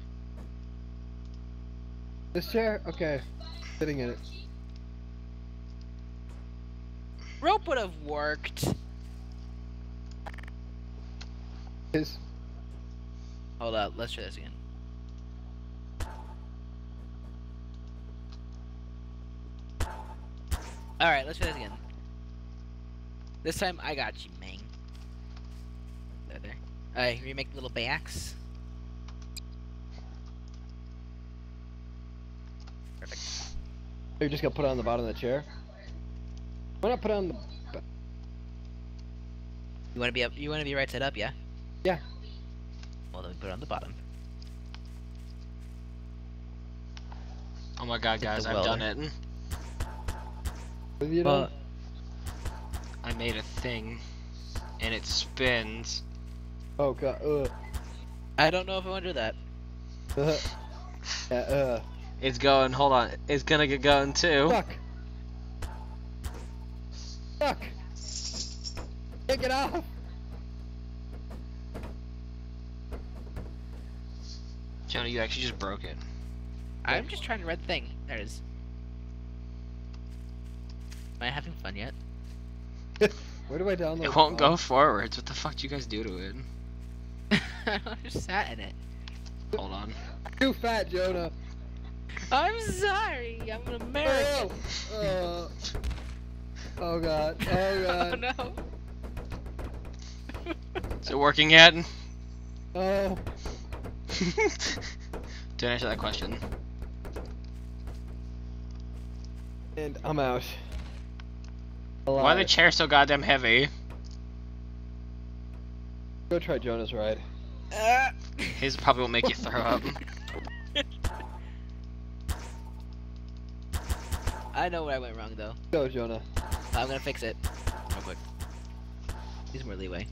B: This chair? Okay. Sitting in it.
C: Rope would have worked.
B: Is
C: Hold up. Let's try this again. Alright, let's try this again. This time I got you, man. There. Alright, remake the little backs. Perfect.
B: you just gonna put it on the bottom of the chair? Why not put it on the?
C: You wanna be up? You wanna be right side up, yeah?
B: Yeah.
C: Well, then we put it on the bottom.
D: Oh my god, guys,
C: the
D: I've done
C: welder.
D: it.
B: What have you
C: Well,
B: done?
D: I made a thing, and it spins.
B: Oh god.
C: I don't know if I want to do that.
D: It's going, hold on, it's gonna get going too.
B: Fuck. Fuck. Can't get off.
D: Jonah, you actually just broke it.
C: I'm just trying to read the thing. There it is. Am I having fun yet?
B: Where do I download?
D: It won't go forwards. What the fuck do you guys do to it?
C: I just sat in it.
D: Hold on.
B: Too fat, Jonah.
C: I'm sorry. I'm an American.
B: Oh god. Oh god.
C: Oh no.
D: Is it working yet?
B: Oh.
D: Don't answer that question.
B: And I'm out.
D: Why are the chairs so goddamn heavy?
B: Go try Jonah's ride.
D: His probably will make you throw up.
C: I know where I went wrong though.
B: Go, Jonah.
C: I'm gonna fix it real quick. Use more leeway.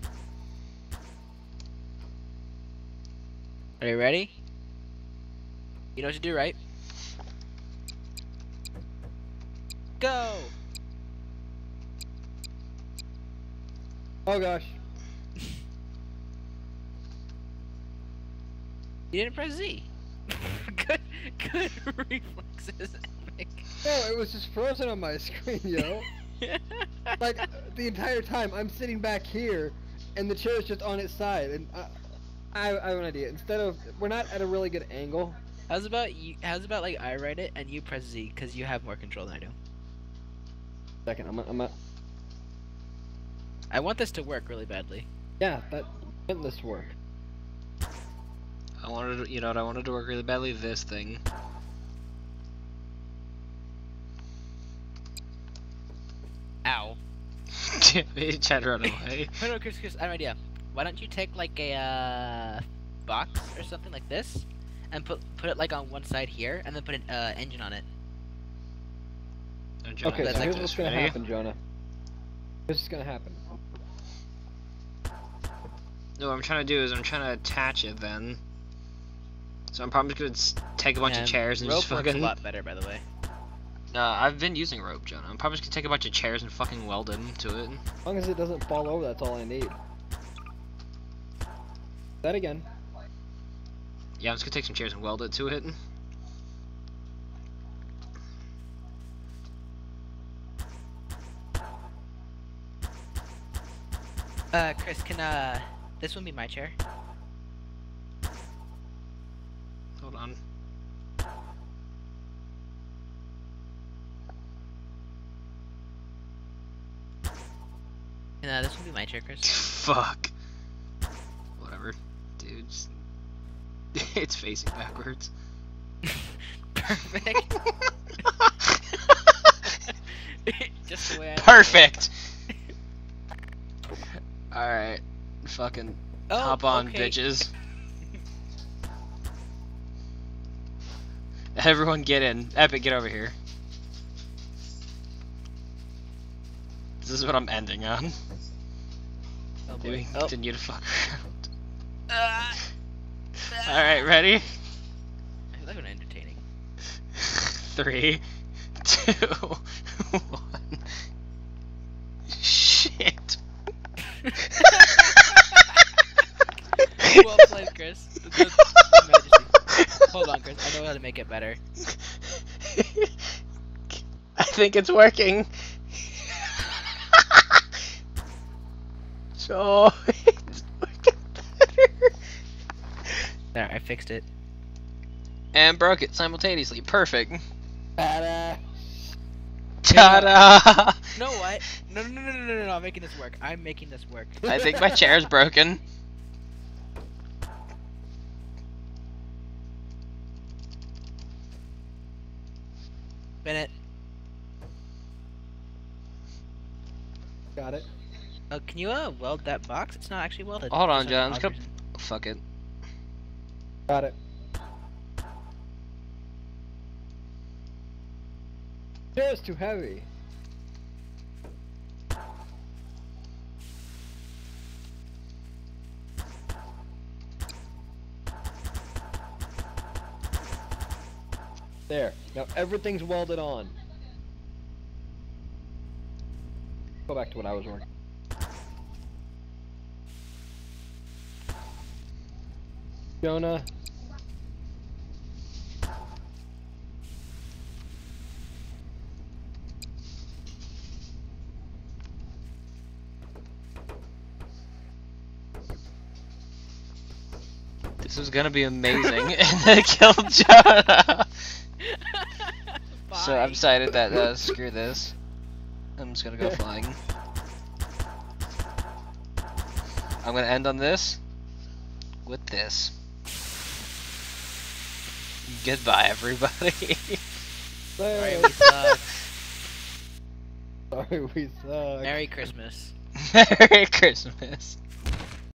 C: Are you ready? You know what to do, right? Go!
B: Oh gosh.
C: You didn't press Z. good reflexes, Epic.
B: No, it was just frozen on my screen, yo. Like, the entire time, I'm sitting back here, and the chair is just on its side, and I have an idea. Instead of, we're not at a really good angle.
C: How's about you? How's about like I write it and you press Z because you have more control than I do.
B: Second,
C: I want this to work really badly.
B: yeah, I want this to work.
D: I wanted to, you know what I wanted to work really badly? This thing.
C: Ow.
D: He tried to run away.
C: No, Chris, I have an idea. Why don't you take like a box or something like this, and put it like on one side here, and then put an engine on it.
B: Okay,
C: that's
B: so
C: like
B: here's
C: this,
B: what's gonna
D: ready?
B: happen, Jonah. This is gonna happen.
D: No, what I'm trying to do is I'm trying to attach it then. So I'm probably gonna take a bunch of chairs and
C: rope
D: just
C: works
D: fucking.
C: a lot better, by the way.
D: I've been using rope, Jonah. I'm probably just gonna take a bunch of chairs and fucking weld them to it.
B: As long as it doesn't fall over, that's all I need. That again.
D: Yeah, I'm just gonna take some chairs and weld it to it.
C: Chris, can this one be my chair?
D: Hold on.
C: Can this one be my chair, Chris?
D: Fuck. Whatever, dude. Just... it's facing backwards.
C: Perfect. Just the way I
D: Perfect. All right, fucking hop on,
C: okay.
D: bitches. Everyone get in. Epic, get over here. This is what I'm ending on.
C: Oh boy.
D: Doing
C: Oh.
D: continue to fuck around. Alright, ready?
C: I feel like an entertaining.
D: 3, 2, 1. Shit.
C: Well played, Chris. Good majesty. Hold on, Chris. I know how to make it better.
D: I think it's working. So it's working better.
C: There, I fixed it.
D: And broke it simultaneously. Perfect.
B: Ta-da!
D: Ta-da!
C: You know what? No, I'm making this work. I'm making this work.
D: I think my chair's broken.
C: Spin it.
B: Got it.
C: Can you weld that box? It's not actually welded.
D: Hold on,
C: It's
D: John. I'm
C: not
D: just gonna... Fuck it.
B: Got it. Chair's too heavy. There. Now everything's welded on. Go back to what I was working. Jonah.
D: This was gonna be amazing, and then it killed Jonah. So I've decided that screw this. I'm just gonna go flying. I'm gonna end on this with this. Goodbye, everybody.
C: Sorry, we suck.
B: Sorry, we suck.
C: Merry Christmas.
D: Merry Christmas.